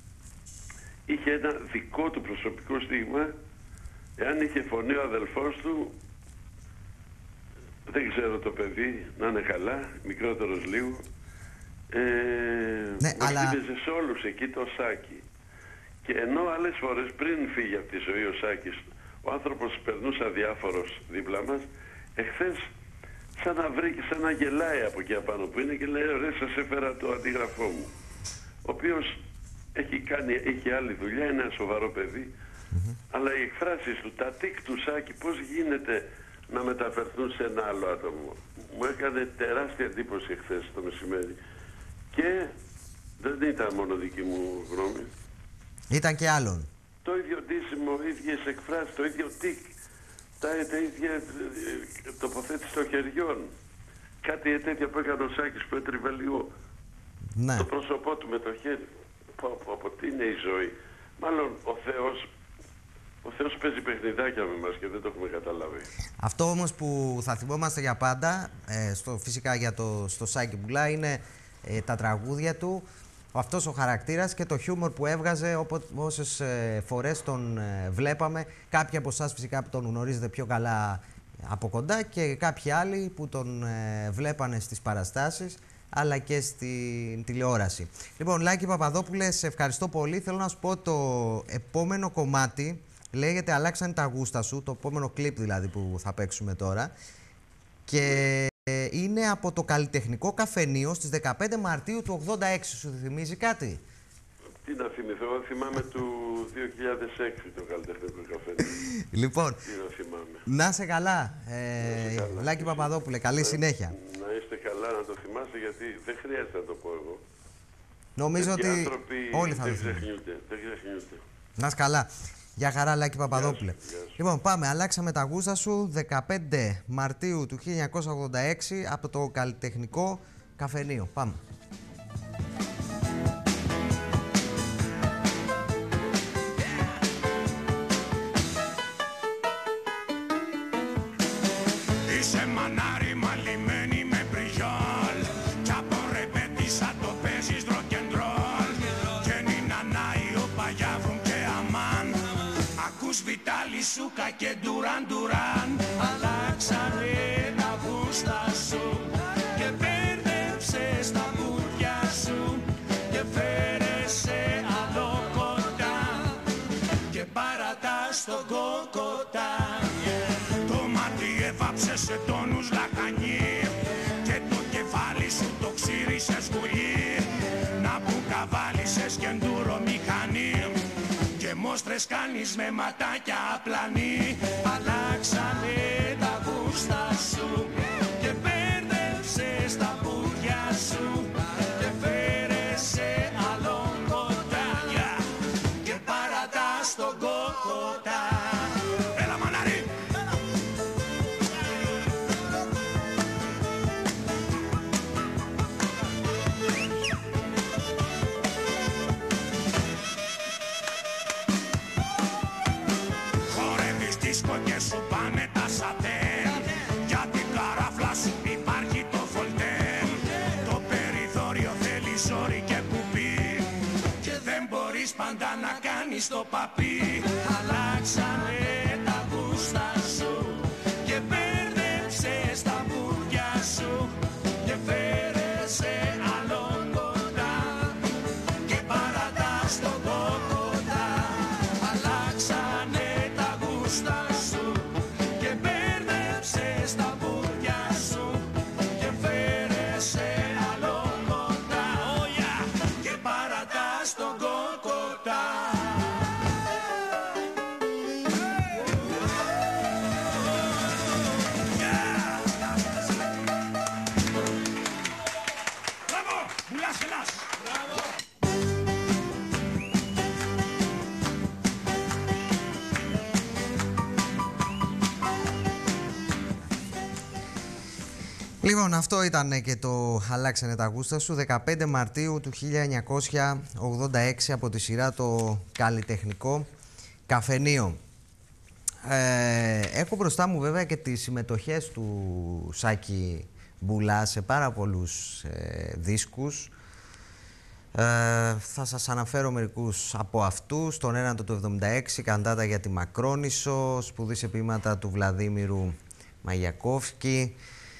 [SPEAKER 5] είχε ένα δικό του προσωπικό στίγμα. Εάν είχε φωνή ο αδελφός του, Δεν ξέρω το παιδί, να είναι καλά, μικρότερος λίγο. Ε,
[SPEAKER 2] ναι,
[SPEAKER 5] μας
[SPEAKER 2] αλλά...
[SPEAKER 5] θύμιζε σε όλους εκεί το Σάκη. Και ενώ άλλες φορές πριν φύγει από τη ζωή ο Σάκης, ο άνθρωπος περνούσε αδιάφορος δίπλα μας, εχθές σαν να βρήκε, σαν να γελάει από εκεί απάνω που είναι και λέει, ωραία, σας έφερα το αντίγραφό μου. Ο οποίος έχει κάνει, έχει άλλη δουλειά, είναι ένα σοβαρό παιδί, mm-hmm. αλλά οι εκφράσεις του, τα τικ του Σάκη, πώς γίνεται να μεταφερθούν σε ένα άλλο άτομο. Μου έκανε τεράστια εντύπωση εχθές το μεσημέρι. Και δεν ήταν μόνο δική μου γνώμη. Ήταν
[SPEAKER 2] και άλλων.
[SPEAKER 5] Το ίδιο ντύσιμο, οι ίδιες εκφράσεις, το ίδιο τικ, τα, τα ίδια τοποθέτηση των χεριών. Κάτι τέτοιο που έκανε ο Σάκης που έτριβε λίγο ναι. το πρόσωπό του με το χέρι. Από, από, από τι είναι η ζωή. Μάλλον ο Θεός, ο Θεός παίζει παιχνιδάκια με μας και δεν το έχουμε καταλάβει.
[SPEAKER 2] Αυτό όμως που θα θυμόμαστε για πάντα, ε, στο, φυσικά για το, στο Σάκη Μπουλά, είναι ε, τα τραγούδια του, αυτός ο χαρακτήρας και το χιούμορ που έβγαζε όσες ε, φορές τον ε, βλέπαμε. Κάποιοι από εσάς φυσικά που τον γνωρίζετε πιο καλά από κοντά και κάποιοι άλλοι που τον ε, βλέπανε στις παραστάσεις αλλά και στην τηλεόραση. Λοιπόν, Λάκη Παπαδόπουλε, σε ευχαριστώ πολύ. Θέλω να σου πω το επόμενο κομμάτι λέγεται «Αλλάξανε τα γούστα σου», το επόμενο κλιπ δηλαδή που θα παίξουμε τώρα. Και είναι από το Καλλιτεχνικό Καφενείο στις δεκαπέντε Μαρτίου του ογδόντα έξι. Σου θυμίζει κάτι?
[SPEAKER 5] Τι να θυμηθώ, θυμάμαι του δύο χιλιάδες έξι το Καλλιτεχνικό Καφενείο.
[SPEAKER 2] Λοιπόν,
[SPEAKER 5] τι να θυμάμαι.
[SPEAKER 2] Να σε καλά, ε, καλά. Λάκη Παπαδόπουλε, καλή να, συνέχεια.
[SPEAKER 5] Να είστε καλά, να το θυμάστε, γιατί δεν χρειάζεται να το πω εγώ.
[SPEAKER 2] Νομίζω
[SPEAKER 5] γιατί
[SPEAKER 2] ότι όλοι θα
[SPEAKER 5] δεν
[SPEAKER 2] το
[SPEAKER 5] ξεχνιούνται, δεν ξεχνιούνται.
[SPEAKER 2] Να είσαι καλά. Γεια χαρά, Λάκη Παπαδόπουλε.
[SPEAKER 5] Γεια σου, γεια σου.
[SPEAKER 2] Λοιπόν, πάμε. Αλλάξαμε τα γούστα σου. δεκαπέντε Μαρτίου του χίλια εννιακόσια ογδόντα έξι από το Καλλιτεχνικό Καφενείο. Πάμε.
[SPEAKER 4] Είσαι μανάρι μαλιμένη με μπριγιόλ κι από ρεπέτησα το παίζεις ροκεντρόλ και νινανάει ο Παγιάβουν και αμάν. Ακούς Βιτάλη Σούκα και Ντουράν Ντουράν. Αλλάξανε τα γούστα σου και μπέρδεψες τα μπουριά σου και φέρες σε άλλο κοντά και παρατάς τον κοκοτά. Το μάτι έβαψε σε τόνους λαχανί και το κεφάλι σου το ξύρισε σκουλί. Να που καβάλισες και ντούρο μηχανή και μόστρες κάνεις με ματάκια απλανή. Αλλάξανε τα γούστα σου και μπέρδεψες τα πουλιά σου και φέρες σε άλλο κοντά και παρατάς τον κοκοτά. Έλα μανάρι! Και σου πάνε τα σατέν, για την καράφλα σου υπάρχει το φολτέν. Το περιθώριο θέλει ζόρι και κουπί και δεν μπορείς πάντα να κάνεις το παπί. Αλλάξανε τα γούστα σου και μπέρδεψες τα μπουριά σου και φέρες σε άλλον κοντά και παρατάς τον κοκοτά. Αλλάξανε τα γούστα σου και μπέρδεψες τα μπουριά σου και φέρες σε άλλο κοντά και παρατάς τον κοκοτά. Μπράβο! Μπουλάς Ελλάς! Μπράβο!
[SPEAKER 2] Λοιπόν, αυτό ήταν και το «Αλλάξανε τα γούστα σου», δεκαπέντε Μαρτίου του χίλια εννιακόσια ογδόντα έξι από τη σειρά το Καλλιτεχνικό Καφενείο. Ε, έχω μπροστά μου βέβαια και τις συμμετοχές του Σάκη Μπουλά σε πάρα πολλούς ε, δίσκους. Ε, θα σας αναφέρω μερικούς από αυτούς. Τον έναν το εβδομήντα έξι, καντάτα για τη Μακρόνισσο, σπουδή σε ποίηματα του Βλαδίμηρου Μαγιακόφσκι.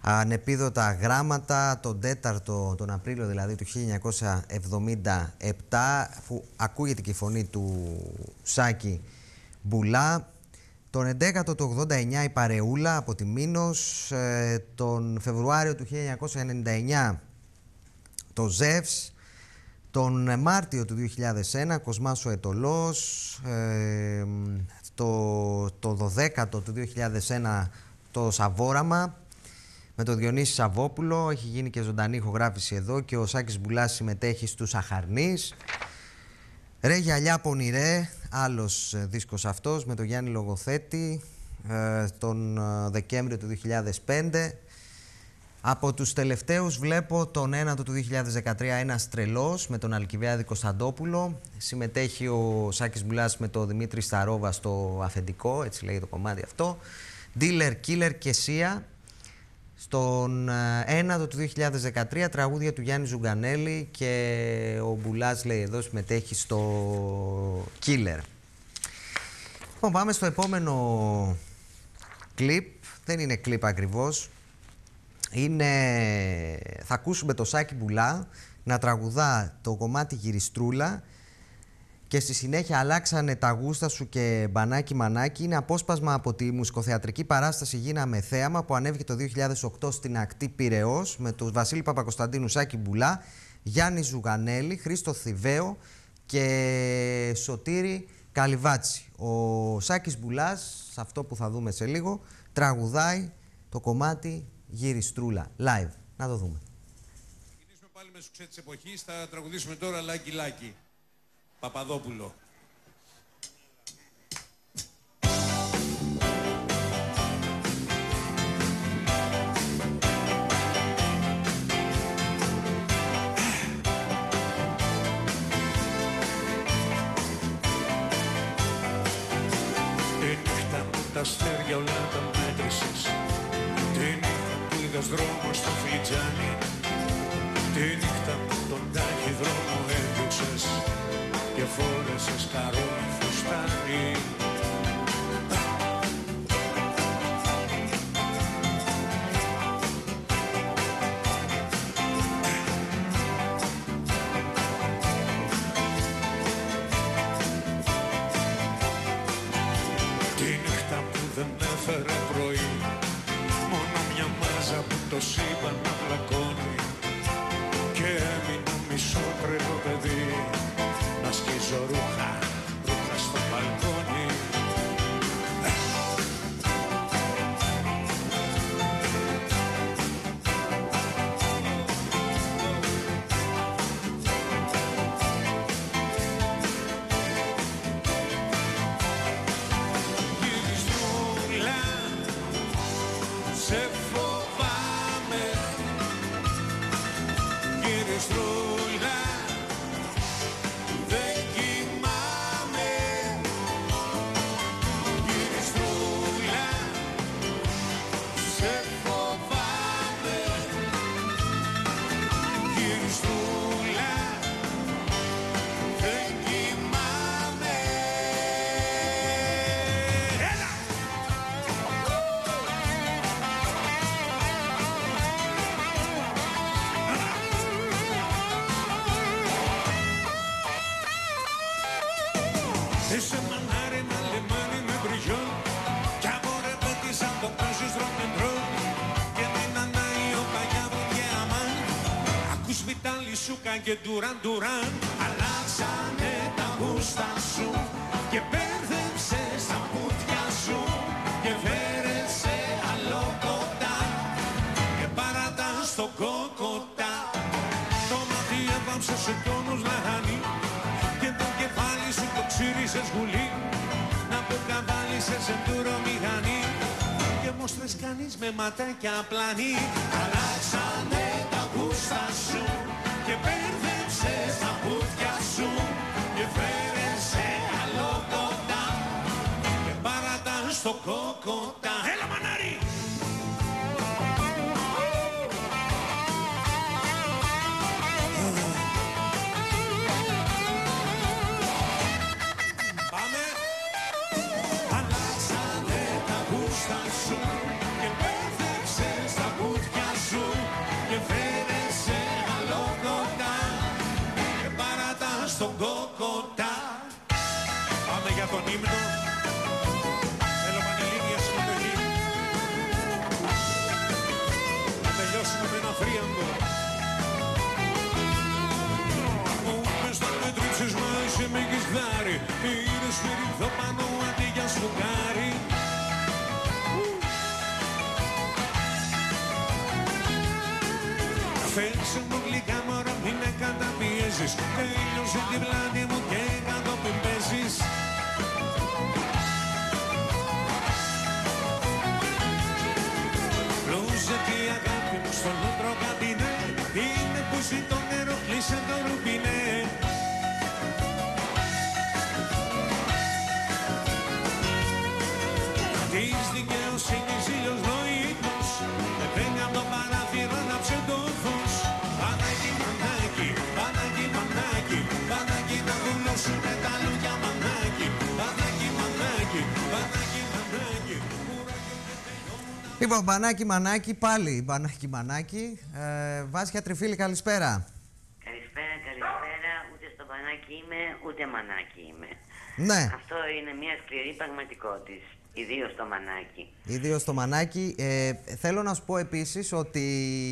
[SPEAKER 2] ανεπίδοτα γράμματα τον τέταρτο τον Απρίλιο δηλαδή του χίλια εννιακόσια εβδομήντα επτά, που ακούγεται και η φωνή του Σάκη Μπουλά. Τον εντέκατο του ογδόντα εννιά η Παρεούλα από τη Μήνος. Ε, τον Φεβρουάριο του χίλια εννιακόσια ενενήντα εννιά το Ζεύς. Τον Μάρτιο του δύο χιλιάδες ένα Κοσμάς ο Ετωλός. Ε, το, το δωδέκατο του δύο χιλιάδες ένα το Σαβόραμα με τον Διονύση Σαββόπουλο. Έχει γίνει και ζωντανή ηχογράφηση εδώ και ο Σάκης Μπουλάς συμμετέχει στους Αχαρνείς. Ρε γυαλιά πονηρέ, άλλος δίσκος αυτός με τον Γιάννη Λογοθέτη, ε, τον Δεκέμβριο του δύο χιλιάδες πέντε. Από τους τελευταίους βλέπω τον ένατο του δύο χιλιάδες δεκατρία «Ένας τρελός» με τον Αλκιβιάδη Κωνσταντόπουλο. Συμμετέχει ο Σάκης Μπουλάς με τον Δημήτρη Σταρόβα στο αφεντικό, έτσι λέγεται το κομμάτι αυτό. Dealer, Killer και Σία. Στον ένατο του δύο χιλιάδες δεκατρία τραγούδια του Γιάννη Ζουγκανέλη και ο Μπουλάς λέει εδώ συμμετέχει στο Killer. Λοιπόν, πάμε στο επόμενο κλιπ. Δεν είναι κλιπ ακριβώς. Είναι... Θα ακούσουμε το Σάκη Μπουλά να τραγουδά το κομμάτι Γυριστρούλα και στη συνέχεια αλλάξανε τα γούστα σου και μπανάκι μανάκι. Είναι απόσπασμα από τη μουσικοθεατρική παράσταση Γίναμε Θέαμα που ανέβηκε το δύο χιλιάδες οκτώ στην ακτή Πειραιώς με τον Βασίλη Παπακοσταντίνου, Σάκη Μπουλά, Γιάννη Ζουγανέλη, Χρήστο Θηβαίο και Σωτήρη Καλυβάτσι. Ο Σάκης Μπουλάς, σε αυτό που θα δούμε σε λίγο, τραγουδάει το κομμάτι Γυριστρούλα live. Να το δούμε.
[SPEAKER 1] Ξεκινήσουμε πάλι με σουξέ της εποχής. Θα τραγουδήσουμε τώρα Λάκι Λάκι Παπαδόπουλο.
[SPEAKER 4] Τη νύχτα μου τα αστέρια όλα τα μέτρησες. Τη νύχτα που είδες δρόμο στο φλιτζάνι. Τη νύχτα που τον ταχυδρόμο έδιωξες και φόρεσες καρόνα φουστάνι. Τη νύχτα που δεν έφερε πρωί, μόνο μια μάζα που το σύμπαν να πλακώνει και έμεινα μισό τρελό παιδί να σκίζω ρούχα, ρούχα στο μπαλκόνι. Γυριστρούλα, σε φοβάμαι. Γυριστρούλα, δεν κοιμάμαι. Γυριστρούλα, σε φοβάμαι. Γυριστρούλα, δεν κοιμάμαι. Έλα! Είσαι μανάρι ένα λιμάνι με μπριγιό κι αγορεύεται σαν το παίζεις ροκεντρό και την ανάει ο παγιάβο και αμάν. Ακούς Βιτάλη Σούκα και Ντουράν Ντουράν. Αλλάξανε τα γούστα σου και μπέρδεψες τα πούτια σου και φέρεσαι άλλο κοντά και παρατά στο κόκοτα. Το μάτι έβαμψε σε τόνους λαχάνι και το κεφάλι σου το ξύρισες γουλί να που καβάλισες σε τούρο μηχανή και μόστρες κανείς με ματάκια πλανή. Αλλάξανε τα γούστα σου και μπέρδεψες τα πούτια σου και φέρεσαι άλλο κοντά και παρατά στο κόκοτα. Έλα μανάρι! Πάμε! Αλλάξανε τα γούστα σου και μπέρδεψες τα πούτια
[SPEAKER 1] στον κόκοτα. Πάμε για τον ύμνο. Θέλω πανελλήνια συμμετοχή. Να τελειώσουμε με ένα θρίαμβο. Μου πες το μετρήψισμα, είσαι με κυσδάρι. Είναι σφυριχθώ πάνω αντί για σφουγγάρι. Φέρσε μου γλυκά μωρά, μην με καταπιέζεις. Τέλειωσε την πλάτη μου και κάτω που παίζεις. Πλούζε και η αγάπη μου στον λούτρο κατινέ. Είναι που ζητώ νερό, κλείσε το ρουπινέ. Της δικαιοσύνης ήλιος νοήτος. Με πέντε απ' το παράθυρο ανάψε το φως. Πανάκι, μανάκι, πανάκι, μανάκι. Πανάκι να δουλώσουνε τα λούκια μανάκι. Πανάκι, μανάκι, πανάκι, μανάκι.
[SPEAKER 2] Λοιπόν, μπανάκι, μανάκι, πάλι μπανάκι, μανάκι. Ε, Βάσια Τριφίλη, καλησπέρα.
[SPEAKER 6] Καλησπέρα, καλησπέρα. Ούτε στο μπανάκι είμαι, ούτε μανάκι είμαι.
[SPEAKER 2] Ναι.
[SPEAKER 6] Αυτό είναι μια σκληρή πραγματικότητα. Ιδίως στο μανάκι.
[SPEAKER 2] Ιδίως στο μανάκι. Ε, θέλω να σου πω επίσης ότι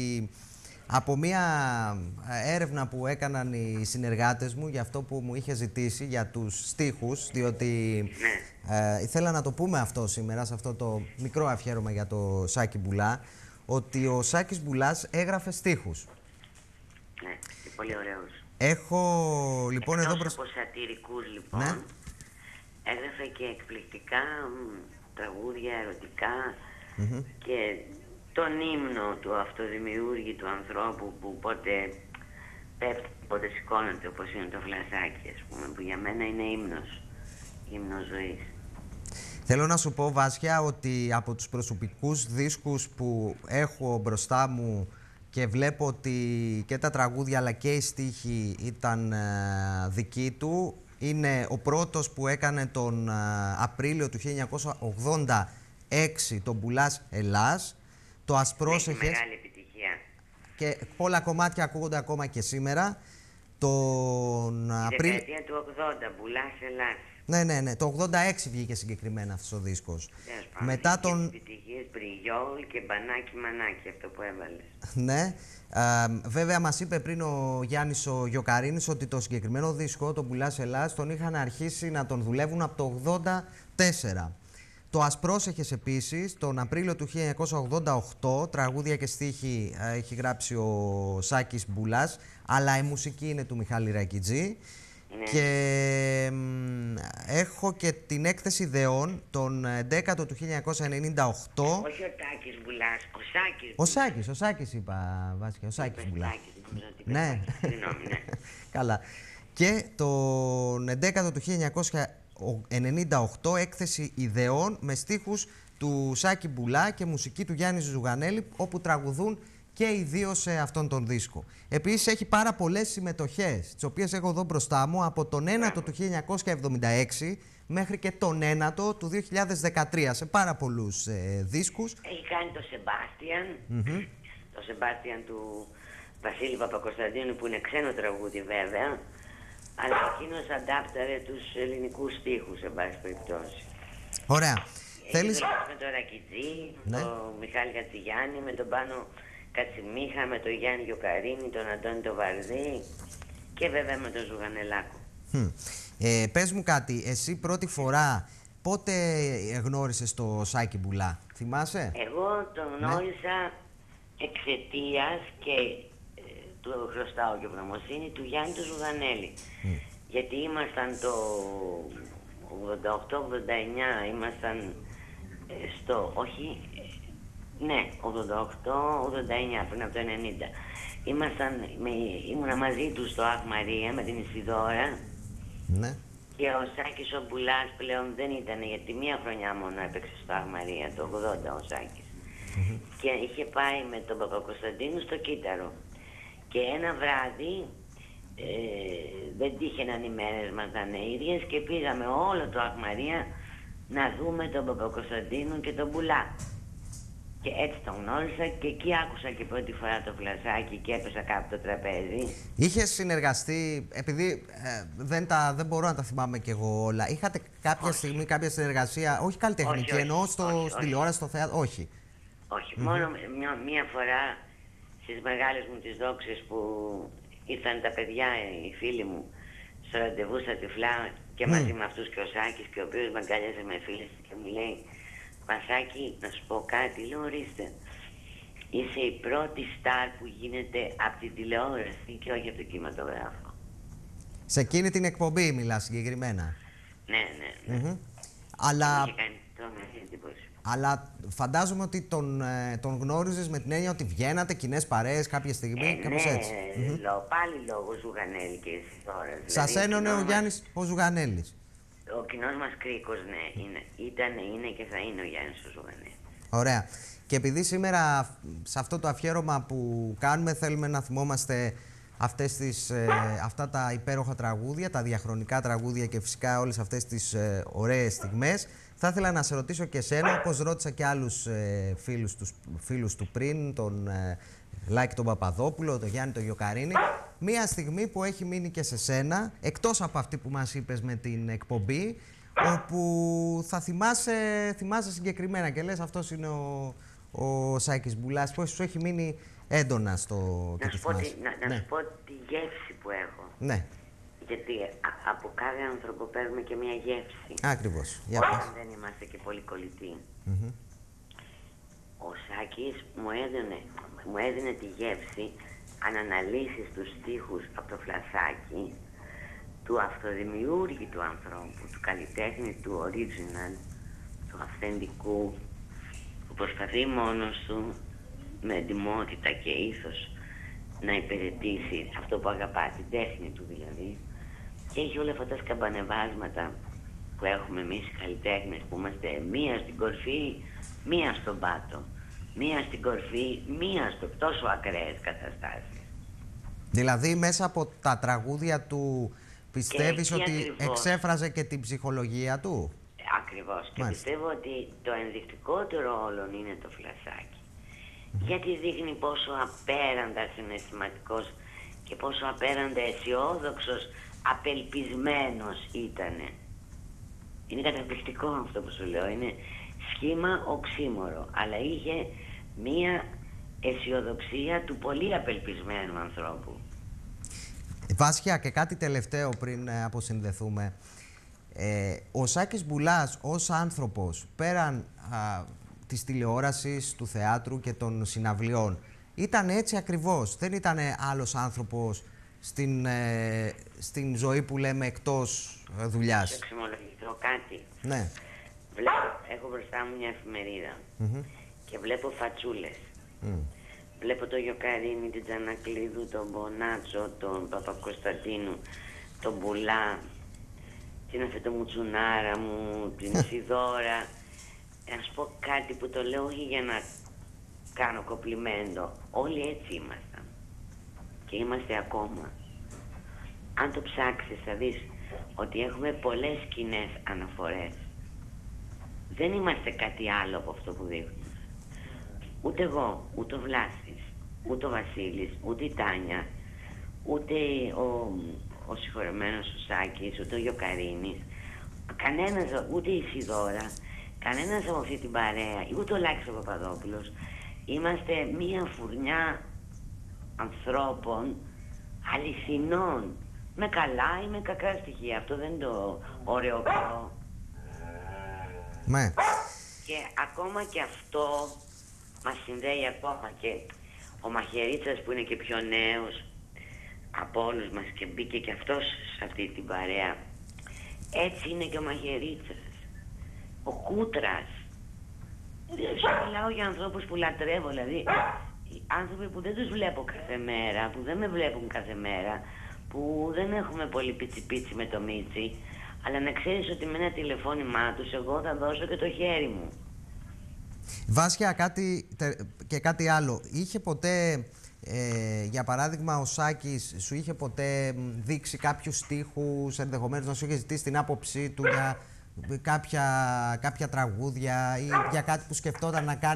[SPEAKER 2] από μια έρευνα που έκαναν οι συνεργάτες μου για αυτό που μου είχε ζητήσει, για τους στίχους, διότι
[SPEAKER 6] Ναι.
[SPEAKER 2] ε, ήθελα να το πούμε αυτό σήμερα, σε αυτό το μικρό αφιέρωμα για το Σάκη Μπουλά, ότι ο Σάκης Μπουλάς έγραφε στίχους.
[SPEAKER 6] Ναι, είναι πολύ ωραίος.
[SPEAKER 2] Έχω λοιπόν
[SPEAKER 6] Εκτός
[SPEAKER 2] εδώ προς...
[SPEAKER 6] από σατυρικούς λοιπόν,
[SPEAKER 2] Ναι.
[SPEAKER 6] έγραφε και εκπληκτικά μ, τραγούδια ερωτικά
[SPEAKER 2] Mm-hmm.
[SPEAKER 6] και τον ύμνο του αυτοδημιούργητου ανθρώπου που πότε πέφτει, πότε σηκώνεται, όπως είναι το φλασάκι, ας πούμε, που για μένα είναι ύμνος, ύμνος ζωής.
[SPEAKER 2] Θέλω να σου πω, Βάσια, ότι από τους προσωπικούς δίσκους που έχω μπροστά μου και βλέπω ότι και τα τραγούδια αλλά και οι στίχοι ήταν ε, δικοί του, είναι ο πρώτος που έκανε τον ε, Απρίλιο του χίλια εννιακόσια ογδόντα έξι, τον Μπουλάς Ελλάς, το Ασπρόσεχες,
[SPEAKER 6] Μεγάλη επιτυχία.
[SPEAKER 2] και πολλά κομμάτια ακούγονται ακόμα και σήμερα. Τον
[SPEAKER 6] Τη
[SPEAKER 2] Απρίλιο...
[SPEAKER 6] δεκαετία του ογδόντα, Μπουλάς Ελλάς.
[SPEAKER 2] Ναι, ναι, ναι. Το ογδόντα έξι βγήκε συγκεκριμένα αυτός ο δίσκος.
[SPEAKER 6] Τέλος πάντων,
[SPEAKER 2] Μετά
[SPEAKER 6] είχε
[SPEAKER 2] τον...
[SPEAKER 6] επιτυχίες Πριγιόλ και Μπανάκι Μανάκι, αυτό που έβαλες.
[SPEAKER 2] Ναι. Α, βέβαια, μας είπε πριν ο Γιάννης ο Γιοκαρίνης ότι το συγκεκριμένο δίσκο, τον Μπουλάς Ελλάς, τον είχαν αρχίσει να τον δουλεύουν από το ογδόντα τέσσερα. Το Ασπρόσεχες επίσης, τον Απρίλιο του χίλια εννιακόσια ογδόντα οκτώ, τραγούδια και στίχη α, έχει γράψει ο Σάκης Μπουλάς, αλλά η μουσική είναι του Μιχάλη Ρακιτζή.
[SPEAKER 6] Ναι.
[SPEAKER 2] Και μ, έχω και την έκθεση ιδεών, τον δέκατο του χίλια εννιακόσια ενενήντα οκτώ.
[SPEAKER 6] Όχι ο Τάκης Μπουλάς, ο Σάκης.
[SPEAKER 2] Ο Σάκης, ο Σάκης είπα, Βάσια, ο Σάκης Μπουλάς.
[SPEAKER 6] Σάκης, νομίζω ότι
[SPEAKER 2] Ναι.
[SPEAKER 6] είπες. Συγγνώμη, ναι.
[SPEAKER 2] Καλά. Και τον δέκατο του χίλια εννιακόσια ενενήντα οκτώ, έκθεση ιδεών με στίχους του Σάκη Μπουλά και μουσική του Γιάννη Ζουγανέλη, όπου τραγουδούν και οι δύο σε αυτόν τον δίσκο. Επίσης έχει πάρα πολλές συμμετοχές, τις οποίες έχω εδώ μπροστά μου, από τον ένατο του χίλια εννιακόσια εβδομήντα έξι μέχρι και τον ένατο του δύο χιλιάδες δεκατρία, σε πάρα πολλούς ε, δίσκους.
[SPEAKER 6] Έχει κάνει το Σεμπάστιαν,
[SPEAKER 2] Mm-hmm.
[SPEAKER 6] το Σεμπάστιαν του Βασίλη Παπακοσταντίνου, που είναι ξένο τραγούδι βέβαια, αλλά εκείνος αντάπταρε τους ελληνικούς στίχους, σε πάση περιπτώσει.
[SPEAKER 2] Ωραία.
[SPEAKER 6] Έχει
[SPEAKER 2] Θέλεις...
[SPEAKER 6] δουλέψει με τον Ρακιτζή,
[SPEAKER 2] Ναι.
[SPEAKER 6] τον Μιχάλη Κατσιγιάννη, με τον Πάνο Κατσιμίχα, με τον Γιάννη Γιοκαρίνη, τον Αντώνη τον Βαρδί και βέβαια με τον Ζουγανελάκο.
[SPEAKER 2] Hm. Ε, πες μου κάτι, εσύ πρώτη φορά πότε γνώρισες το Σάκη Μπουλά, θυμάσαι?
[SPEAKER 6] Εγώ τον γνώρισα εξαιτίας και ε, του χρωστάω και προμοσύνη του Γιάννη του Ζουγανέλη.
[SPEAKER 2] Mm.
[SPEAKER 6] Γιατί ήμασταν το ογδόντα οκτώ ογδόντα εννιά, ήμασταν ε, στο, όχι, ε, ναι, ογδόντα οκτώ ογδόντα εννιά, πριν από το ενενήντα. Ήμασταν, με, ήμουνα μαζί του στο Αχ Μαρία με την Ισιδώρα.
[SPEAKER 2] Ναι.
[SPEAKER 6] Και ο Σάκης ο Μπουλάς πλέον δεν ήταν, γιατί μία χρονιά μόνο έπαιξε στο Αχ Μαρία, το ογδόντα ο Σάκης. Mm-hmm. Και είχε πάει με τον Παπακοσταντίνου στο Κύτταρο. Και ένα βράδυ, ε, δεν τύχαιναν οι μέρες μας να είναι ίδιες και πήγαμε όλο το Αχ Μαρία να δούμε τον Παπακοσταντίνου και τον Μπουλά. Και έτσι τον γνώρισα και εκεί άκουσα και πρώτη φορά το Φλασάκι και έπεσα κάτω το τραπέζι.
[SPEAKER 2] Είχε συνεργαστεί, επειδή ε, δεν, τα, δεν μπορώ να τα θυμάμαι κι εγώ όλα, είχατε κάποια όχι. στιγμή κάποια συνεργασία, όχι καλλιτεχνική, εννοώ στο, στη τηλεόραση, στο θέατρο, όχι.
[SPEAKER 6] Όχι, mm-hmm. μόνο μια, μια φορά στις μεγάλες μου τις δόξες που ήρθαν τα παιδιά, οι φίλοι μου, στο ραντεβού στα Τυφλά και mm. μαζί με αυτούς και ο Σάκης, και ο οποίος με αγκάλιασε με φίλες και μου λέει, Πασάκη, να σου πω κάτι, λέω, ορίστε, είσαι η πρώτη στάρ που γίνεται από την τηλεόραση και όχι από το κινηματογράφο.
[SPEAKER 2] Σε εκείνη την εκπομπή μιλάς συγκεκριμένα.
[SPEAKER 6] Ναι, ναι, ναι.
[SPEAKER 2] Mm-hmm. Αλλά...
[SPEAKER 6] Είχε κάνει τρομερή εντύπωση.
[SPEAKER 2] Αλλά φαντάζομαι ότι τον, τον γνώριζες με την έννοια ότι βγαίνατε κοινές παρέες κάποια στιγμή,
[SPEAKER 6] ε,
[SPEAKER 2] κάπως
[SPEAKER 6] ναι,
[SPEAKER 2] έτσι.
[SPEAKER 6] Ναι, mm-hmm. πάλι λόγω Ζουγανέλη και εσύ τώρα. Δηλαδή,
[SPEAKER 2] σας ένωνε ο, ο Γιάννης μας... ο Ζουγανέλης.
[SPEAKER 6] Ο κοινός μας κρίκος, ναι, είναι. Ήταν, είναι και θα είναι ο Γιάννης ο Ζουγανέλης.
[SPEAKER 2] Ωραία. Και επειδή σήμερα σε αυτό το αφιέρωμα που κάνουμε θέλουμε να θυμόμαστε αυτές τις, ε, αυτά τα υπέροχα τραγούδια, τα διαχρονικά τραγούδια και φυσικά όλες αυτές τις ε, ωραίες στιγμές, θα ήθελα να σε ρωτήσω και εσένα, όπως ρώτησα και άλλους ε, φίλους, τους, φίλους του πριν, τον ε, Λάκη τον Παπαδόπουλο, τον Γιάννη τον Γιοκαρίνη, μία στιγμή που έχει μείνει και σε σένα, εκτός από αυτή που μας είπες με την εκπομπή, όπου θα θυμάσαι, θυμάσαι συγκεκριμένα και λες αυτός είναι ο, ο Σάκης Μπουλάς, που σου έχει μείνει έντονα στο...
[SPEAKER 6] Να, σου πω, τη, να, να ναι. σου πω τη γεύση που έχω.
[SPEAKER 2] Ναι.
[SPEAKER 6] Γιατί α, από κάθε άνθρωπο παίρνουμε και μια γεύση.
[SPEAKER 2] Ακριβώς. Για
[SPEAKER 6] πες. Δεν είμαστε και πολύ κολλητοί.
[SPEAKER 2] Mm-hmm.
[SPEAKER 6] Ο Σάκης μου έδινε, μου έδινε τη γεύση αν αναλύσεις τους στίχους από το Φλασάκι, του αυτοδημιούργητου ανθρώπου, του καλλιτέχνη, του original, του αυθεντικού, που προσπαθεί μόνος του με εντυμότητα και ήθος να υπηρετήσει αυτό που αγαπά, την τέχνη του δηλαδή, και έχει όλα αυτά τα σκαμπανεβάσματα που έχουμε εμείς οι καλλιτέχνες, που είμαστε μία στην κορφή, μία στον πάτο, μία στην κορφή, μία στο τόσο ακραίες καταστάσεις. Δηλαδή μέσα από τα τραγούδια του πιστεύεις και ότι ακριβώς εξέφραζε και την ψυχολογία του? Ακριβώς. Και μάλιστα πιστεύω ότι το ενδεικτικότερο όλων είναι το Φλασάκι. Mm-hmm. Γιατί δείχνει πόσο απέραντα συναισθηματικός και πόσο απέραντα αισιόδοξος, απελπισμένος ήτανε. Είναι καταπληκτικό αυτό που σου λέω. Είναι σχήμα οξύμορο. Αλλά είχε μία αισιοδοξία του πολύ απελπισμένου ανθρώπου. Βάσια, και κάτι τελευταίο πριν ε, αποσυνδεθούμε. Ε, ο Σάκης Μπουλάς ως άνθρωπος, πέραν α, της τηλεόρασης, του θεάτρου και των συναυλιών, ήταν έτσι ακριβώς? Δεν ήταν άλλος άνθρωπος στην, ε, στην ζωή που λέμε εκτός ε, δουλειάς? Θα εξομολογηθώ κάτι. Ναι. Βλέπω, έχω μπροστά μου μια εφημερίδα mm-hmm. και βλέπω φατσούλες. Mm. Βλέπω τον Γιοκαρίνη, την Τζανακλίδου, τον Μπονάτσο, τον Παπακοσταντίνου, τον Μπουλά, την Αφετομουτσουνάρα μου, την Ισιδώρα. Να σου πω κάτι που το λέω όχι για να κάνω κοπλιμέντο. Όλοι έτσι ήμασταν. Και είμαστε ακόμα. Αν το ψάξεις θα δεις ότι έχουμε πολλές κοινές αναφορές. Δεν είμαστε κάτι άλλο από αυτό που δείχνουμε. Ούτε εγώ, ούτε ο Βλάσης, ούτε ο Βασίλης, ούτε η Τάνια, ούτε ο, ο συγχωρεμένος ο Σάκης, ούτε ο Γιοκαρίνης, κανένας, ούτε η Ισιδώρα, κανένας από αυτή την παρέα, ούτε ο Λάκης ο Παπαδόπουλος. Είμαστε μία φουρνιά ανθρώπων αληθινών, με καλά ή με κακά στοιχεία. Αυτό δεν το ωραιοποιώ. Ναι. Και ακόμα και αυτό μας συνδέει ακόμα, και ο Μαχαιρίτσας που είναι και πιο νέος από όλους μας και μπήκε και αυτός σε αυτή την παρέα. Έτσι είναι και ο Μαχαιρίτσας, ο Κούτρας. Σου μιλάω για ανθρώπους που λατρεύω, δηλαδή άνθρωποι που δεν τους βλέπω κάθε μέρα, που δεν με βλέπουν κάθε μέρα, που δεν έχουμε πολύ πιτσι-πιτσι με το Μίτσι, αλλά να ξέρεις ότι με ένα τηλεφώνημά τους εγώ θα δώσω και το χέρι μου. Βάσια, κάτι, και κάτι άλλο. Είχε ποτέ, ε, για παράδειγμα, ο Σάκης σου είχε ποτέ δείξει κάποιους στίχους, ενδεχομένως να σου είχε ζητήσει την άποψή του για κάποια, κάποια τραγούδια ή για κάτι που σκεφτόταν να κάνει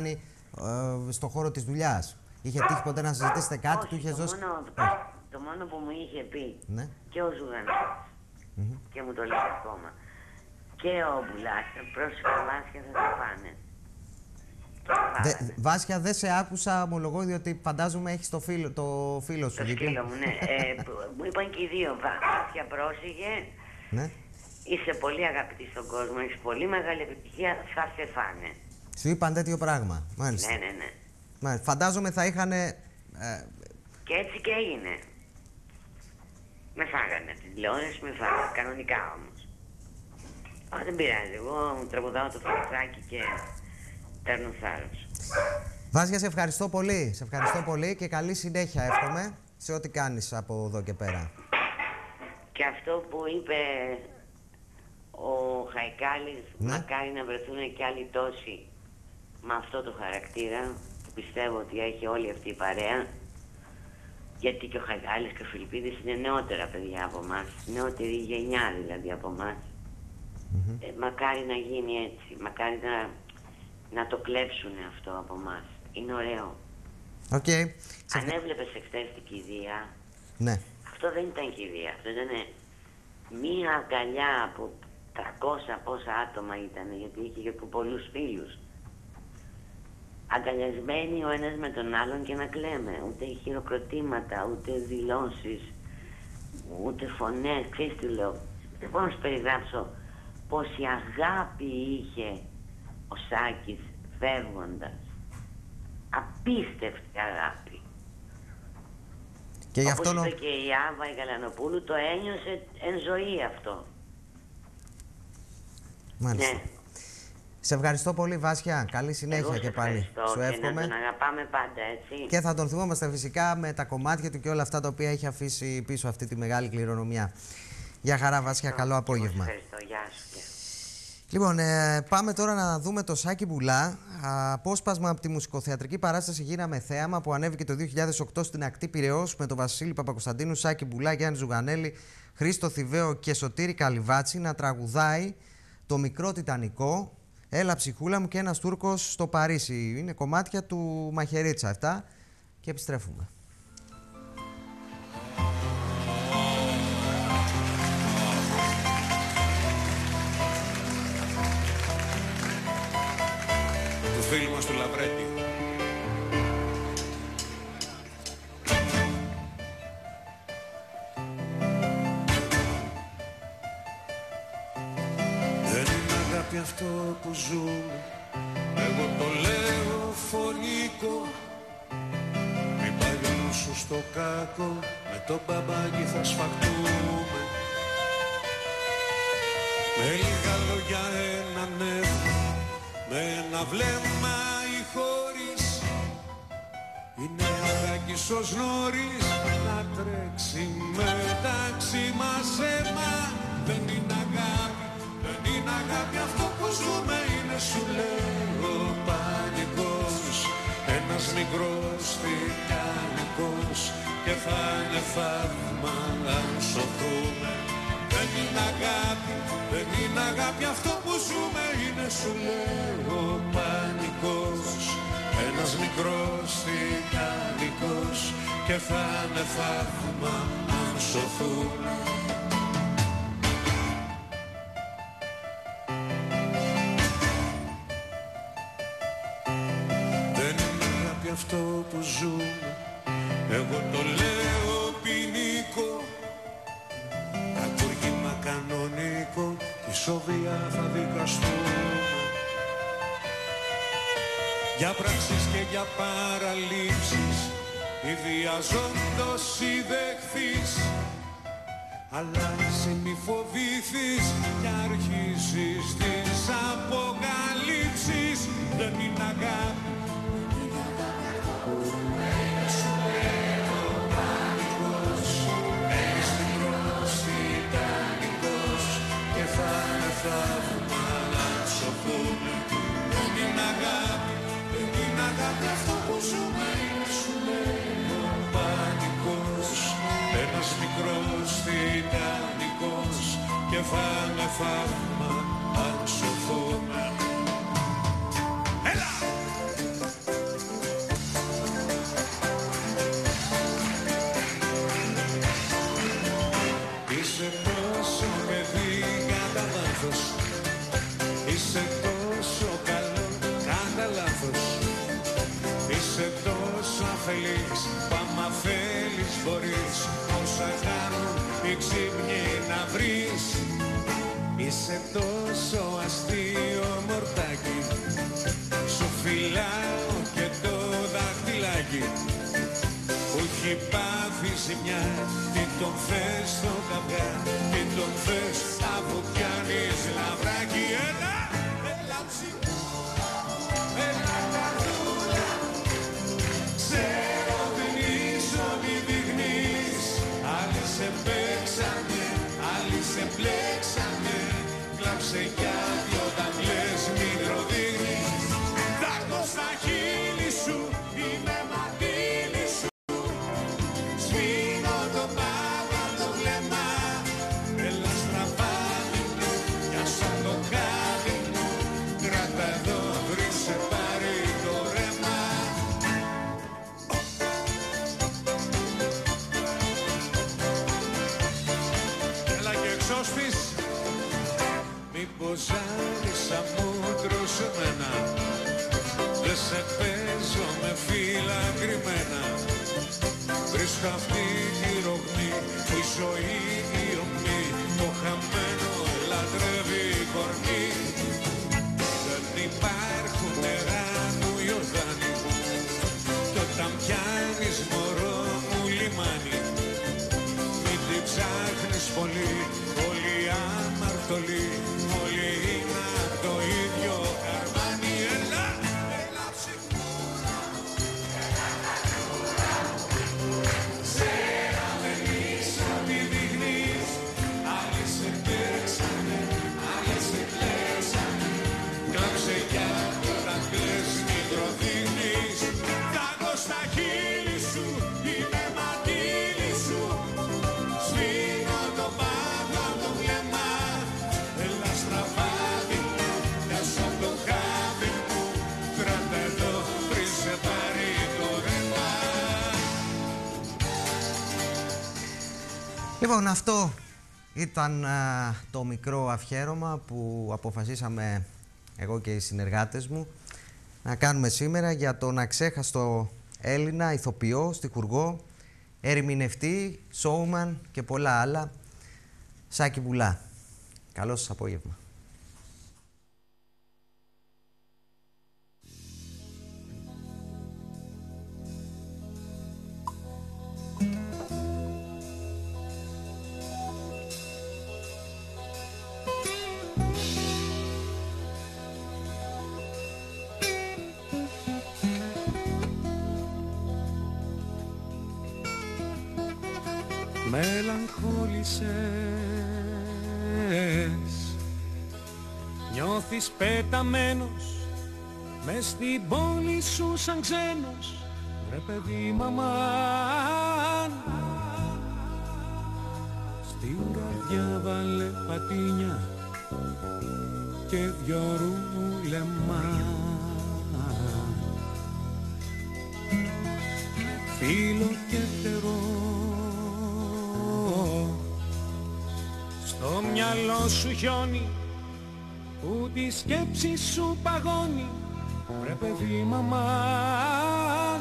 [SPEAKER 2] ε, στον χώρο της δουλειάς? Είχε τύχει ποτέ να συζητήσετε κάτι,
[SPEAKER 6] όχι,
[SPEAKER 2] του είχε
[SPEAKER 6] το
[SPEAKER 2] δώσει?
[SPEAKER 6] Μόνο, το μόνο που μου είχε πει,
[SPEAKER 2] ναι.
[SPEAKER 6] και ο Ζουγανέλης, mm-hmm. και μου το λέει ακόμα, και ο Μπουλάς, πρόσεχε Βάσια θα τα πάνε.
[SPEAKER 2] Δε, Βάσια, δεν σε άκουσα, ομολογώ, διότι φαντάζομαι έχεις το φίλο, το φίλο σου.
[SPEAKER 6] Το σκύλο μου, ναι. ε, μου είπαν και οι δύο, Βάσια, πρόσεχε.
[SPEAKER 2] Ναι.
[SPEAKER 6] Είσαι πολύ αγαπητή στον κόσμο, έχεις πολύ μεγάλη επιτυχία, θα σε φάνε.
[SPEAKER 2] Σου είπαν τέτοιο πράγμα, μάλιστα.
[SPEAKER 6] Ναι, ναι, ναι.
[SPEAKER 2] Μάλιστα. Φαντάζομαι θα είχαν... Ε...
[SPEAKER 6] Και έτσι και έγινε. Με φάγανε, την τηλεόραση με φάγανε, κανονικά όμως. Α, δεν πειράζει, εγώ τραγουδάω το φλεξάκι και παίρνω θάρρος.
[SPEAKER 2] Βάσια, σε ευχαριστώ πολύ, σε ευχαριστώ πολύ και καλή συνέχεια εύχομαι σε ό,τι κάνεις από εδώ και πέρα.
[SPEAKER 6] Και αυτό που είπε ο Χαϊκάλης, ναι. Μακάρι να βρεθούν και άλλοι τόσοι με αυτό το χαρακτήρα, που πιστεύω ότι έχει όλη αυτή η παρέα, γιατί και ο Χαϊκάλης και ο Φιλιππίδης είναι νεότερα παιδιά από εμάς, νεότερη γενιά δηλαδή από εμάς. Mm-hmm. ε, μακάρι να γίνει έτσι, μακάρι να, να το κλέψουν αυτό από εμάς. Είναι ωραίο.
[SPEAKER 2] Okay.
[SPEAKER 6] Αν έβλεπες εχθές την κηδεία,
[SPEAKER 2] ναι.
[SPEAKER 6] Αυτό δεν ήταν κηδεία, αυτό ήταν μία αγκαλιά από τριακόσια πόσα άτομα ήταν, γιατί είχε και πολλούς φίλους. Αγκαλιασμένοι ο ένας με τον άλλον και να κλαίμε. Ούτε χειροκροτήματα, ούτε δηλώσεις, ούτε φωνές. Ξέρεις τι λέω, δεν μπορώ να σου περιγράψω πόση αγάπη είχε ο Σάκης φεύγοντας. Απίστευτη αγάπη.
[SPEAKER 2] Και γι' αυτό
[SPEAKER 6] όπως είπε και η Άβα η Γαλανοπούλου, το ένιωσε εν ζωή αυτό.
[SPEAKER 2] Μάλιστα. Ναι. Σε ευχαριστώ πολύ Βάσια, καλή συνέχεια. Εγώ και πάλι.
[SPEAKER 6] Σου εύχομαι. Και να τον αγαπάμε πάντα, έτσι.
[SPEAKER 2] Και θα τον θυμόμαστε φυσικά με τα κομμάτια του και όλα αυτά τα οποία έχει αφήσει πίσω αυτή τη μεγάλη κληρονομιά. Γεια χαρά Βάσια, καλό απόγευμα.
[SPEAKER 6] Ευχαριστώ, γεια σου.
[SPEAKER 2] Λοιπόν, ε, πάμε τώρα να δούμε το Σάκη Μπουλά. Απόσπασμα από τη μουσικοθεατρική παράσταση Γίναμε Θέαμα που ανέβηκε το δύο χιλιάδες οκτώ στην Ακτή Πειραιώς με τον Βασίλη Παπακοσταντίνου, Σάκη Μπουλά, Γιάννη Ζουγανέλη, Χρήστο Θηβαίο και Σωτήρη Καλυβάτση να τραγουδάει το Μικρό Τιτανικό, Έλα ψυχούλα μου και ένας Τούρκος στο Παρίσι. Είναι κομμάτια του Μαχαιρίτσα αυτά και επιστρέφουμε.
[SPEAKER 1] Του φίλου μας του Λαβρέτη.
[SPEAKER 4] Αυτό που ζούμε, εγώ το λέω φωνικό. Μην πάει ο νους σου στο κάκο, με τον μπαμπάκι θα σφαχτούμε. Με λίγα λόγια έναν νεύμα, με ένα βλέμμα ή χωρίς. Είναι αγάκης ως νωρίς να τρέξει μεταξύ μας αίμα. Δεν είναι αγάπη, δεν είναι αγάπη αυτό που ζούμε, είναι σου λέω πανικός. Ένας μικρός τιτανικός και θα είναι θαύμα αν σωθούμε. Δεν είναι αγάπη, δεν είναι αγάπη αυτό που ζούμε, είναι σου λέω πανικός. Ένας μικρός τιτανικός και θα είναι θαύμα αν σωθούμε. Αυτό που ζούμε, εγώ το λέω ποινικό. Κακούργημα κανονικό, η σοβία θα δικαστούμε. Για πράξεις και για παραλήψεις, ιδιαζόντως ιδεχθείς. Αλλά σε μη φοβήθεις κι αρχίσεις τις αποκαλύψεις. Δεν είναι αγάπη, θαύμα να σωθούμε. Δεν είναι αγάπη, δεν είναι αγάπη αυτό που ζούμε, είναι σου λέω πανικός. Ένας μικρός τιτανικός και θα είναι θαύμα αν σωθούμε. Έλα!
[SPEAKER 1] πρέπει ξύπνη να βρεις. Είσαι τόσο αστείο μορτάκι, σου φυλάω και το δαχτυλάκι που έχει πάθει ζημιά. Τι τον θες στο καβγά, τι τον θες αφού πιάνεις λαβράκι. Έλα, έλα ψυχούλα, έλα καρδούλα, ξέρω δεν είσαι μη δείχνεις. Άλλοι σε παίξανε, άλλοι σε πλέξανε, κλάψε κι όταν λες μικρό δείχνεις. Δάκο στα χείλη σου, είμαι μαντήλι σου, σβήνω το πάγο το βλέμμα. Έλα στραβάδι μου, για σαν το κάδι μου, κράτα εδώ πριν σε πάρει το ρέμα. Έλα και εξώστης, μήπως άρχισα μούτρο σε μένα, δεν σε παίζω με φύλλα κρυμμένα. Βρίσκω αυτή τη ρογμή που η ζωή η ομή, το χαμένο λατρεύει κορμί. Δεν υπάρχουν νερά μου Ιορδάνη, κι όταν πιάνεις μωρό μου λιμάνι, μην την ψάχνεις πολύ, όλοι αμαρτωλοί, όλοι είναι απ' το ίδιο καρμάνι. Έλα, έλα ψυχούλα, έλα καρδούλα, ξέρω δεν είσαι μη δείχνεις. Άλλοι σε παίξανε, άλλοι σε κλέψανε, κλάψε κι όταν κλαις μικρό δείχνεις. Δάκο στα χείλη σου, είμαι μαντήλι σου, σβήνω το πάγο το βλέμμα. Έλα στραβάδι μου, για σαν το χάδι μου, κράτα εδώ πριν σε πάρει το ρέμα.
[SPEAKER 2] Λοιπόν, αυτό ήταν α, το μικρό αφιέρωμα που αποφασίσαμε εγώ και οι συνεργάτες μου να κάνουμε σήμερα για τον αξέχαστο Έλληνα ηθοποιό, στιχουργό, ερμηνευτή, showman και πολλά άλλα, Σάκη Μπουλά. Καλό σας απόγευμα.
[SPEAKER 1] Μελαγχόλησες, νιώθεις πεταμένος μες στην πόλη σου σαν ξένος. Ρε παιδί μαμάν, στην καρδιά βάλε πατίνια και δυο ρούλεμα. Φίλο και φτερό στο μυαλό σου χιόνι που τη σκέψη σου παγώνει. Βρε παιδί μαμάν,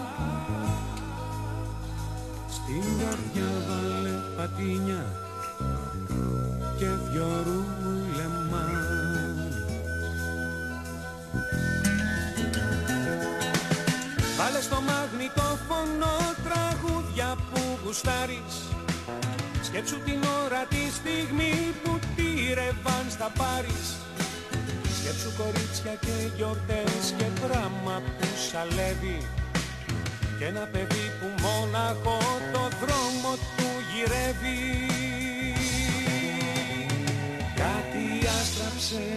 [SPEAKER 1] στην καρδιά βάλε πατίνια και δυο ρούλεμα. Βάλε στο μαγνητόφωνο τραγούδια που γουστάρεις, σκέψου την ώρα τη στιγμή που τη ρεβάν θα πάρεις. Σκέψου κορίτσια και γιορτές και δράμα που σαλεύει και ένα παιδί που μόναχο το δρόμο του γυρεύει. Κάτι άστραψε,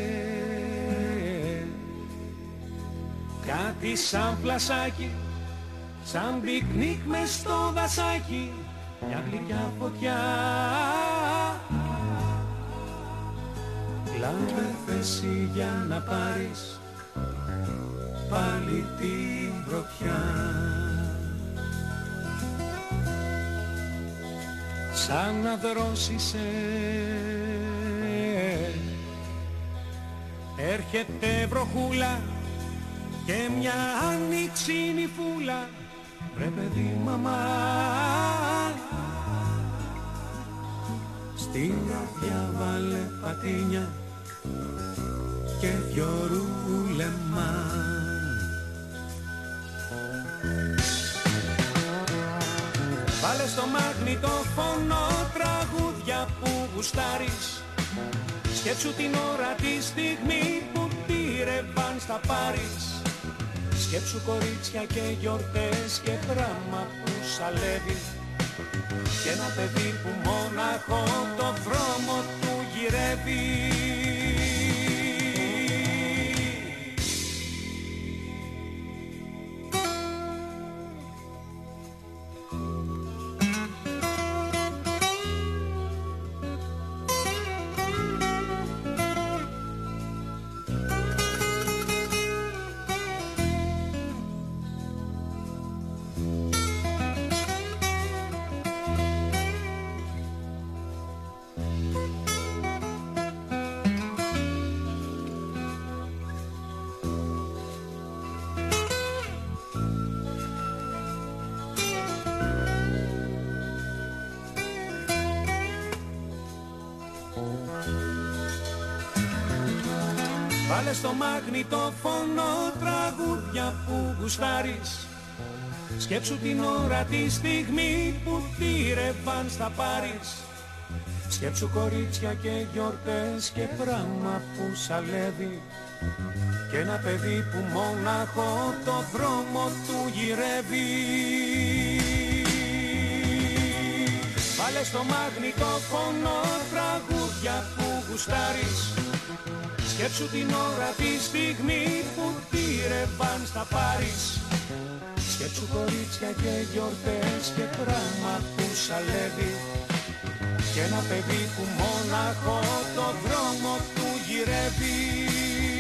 [SPEAKER 1] κάτι σαν πλασάκι, σαν πικνίκ μες στο δασάκι, μια γλυκιά φωτιά. Λάβε θέση για να πάρεις πάλι την πρωτιά. Σαν να δρόσισε έρχεται βροχούλα και μια άνοιξινη φούλα. Ρε παιδί μαμά, Στην καρδιά βάλε πατίνια και δυο ρούλεμα. Βάλε στο μαγνητόφωνο τραγούδια που γουστάρεις. Σκέψου την ώρα τη στιγμή που τη ρεβάν στα πάρεις. Σκέψου κορίτσια και γιορτές και πράμα που σαλεύει. Και ένα παιδί που μόναχο το δρόμο του γυρεύει. Βάλε στο μαγνητόφωνο τραγούδια που γουστάρεις. Σκέψου την ώρα τη στιγμή που τη ρεβάν θα πάρεις. Σκέψου κορίτσια και γιορτές και πράμα που σαλεύει. Και ένα παιδί που μόναχο το δρόμο του γυρεύει. Βάλε στο μαγνητόφωνο τραγούδια που γουστάρεις. Σκέψου την ώρα τη στιγμή που τη ρεβάν θα πάρεις. Σκέψου κορίτσια και γιορτές και πράμα που σαλεύει. Και ένα παιδί που μόναχο το δρόμο του γυρεύει.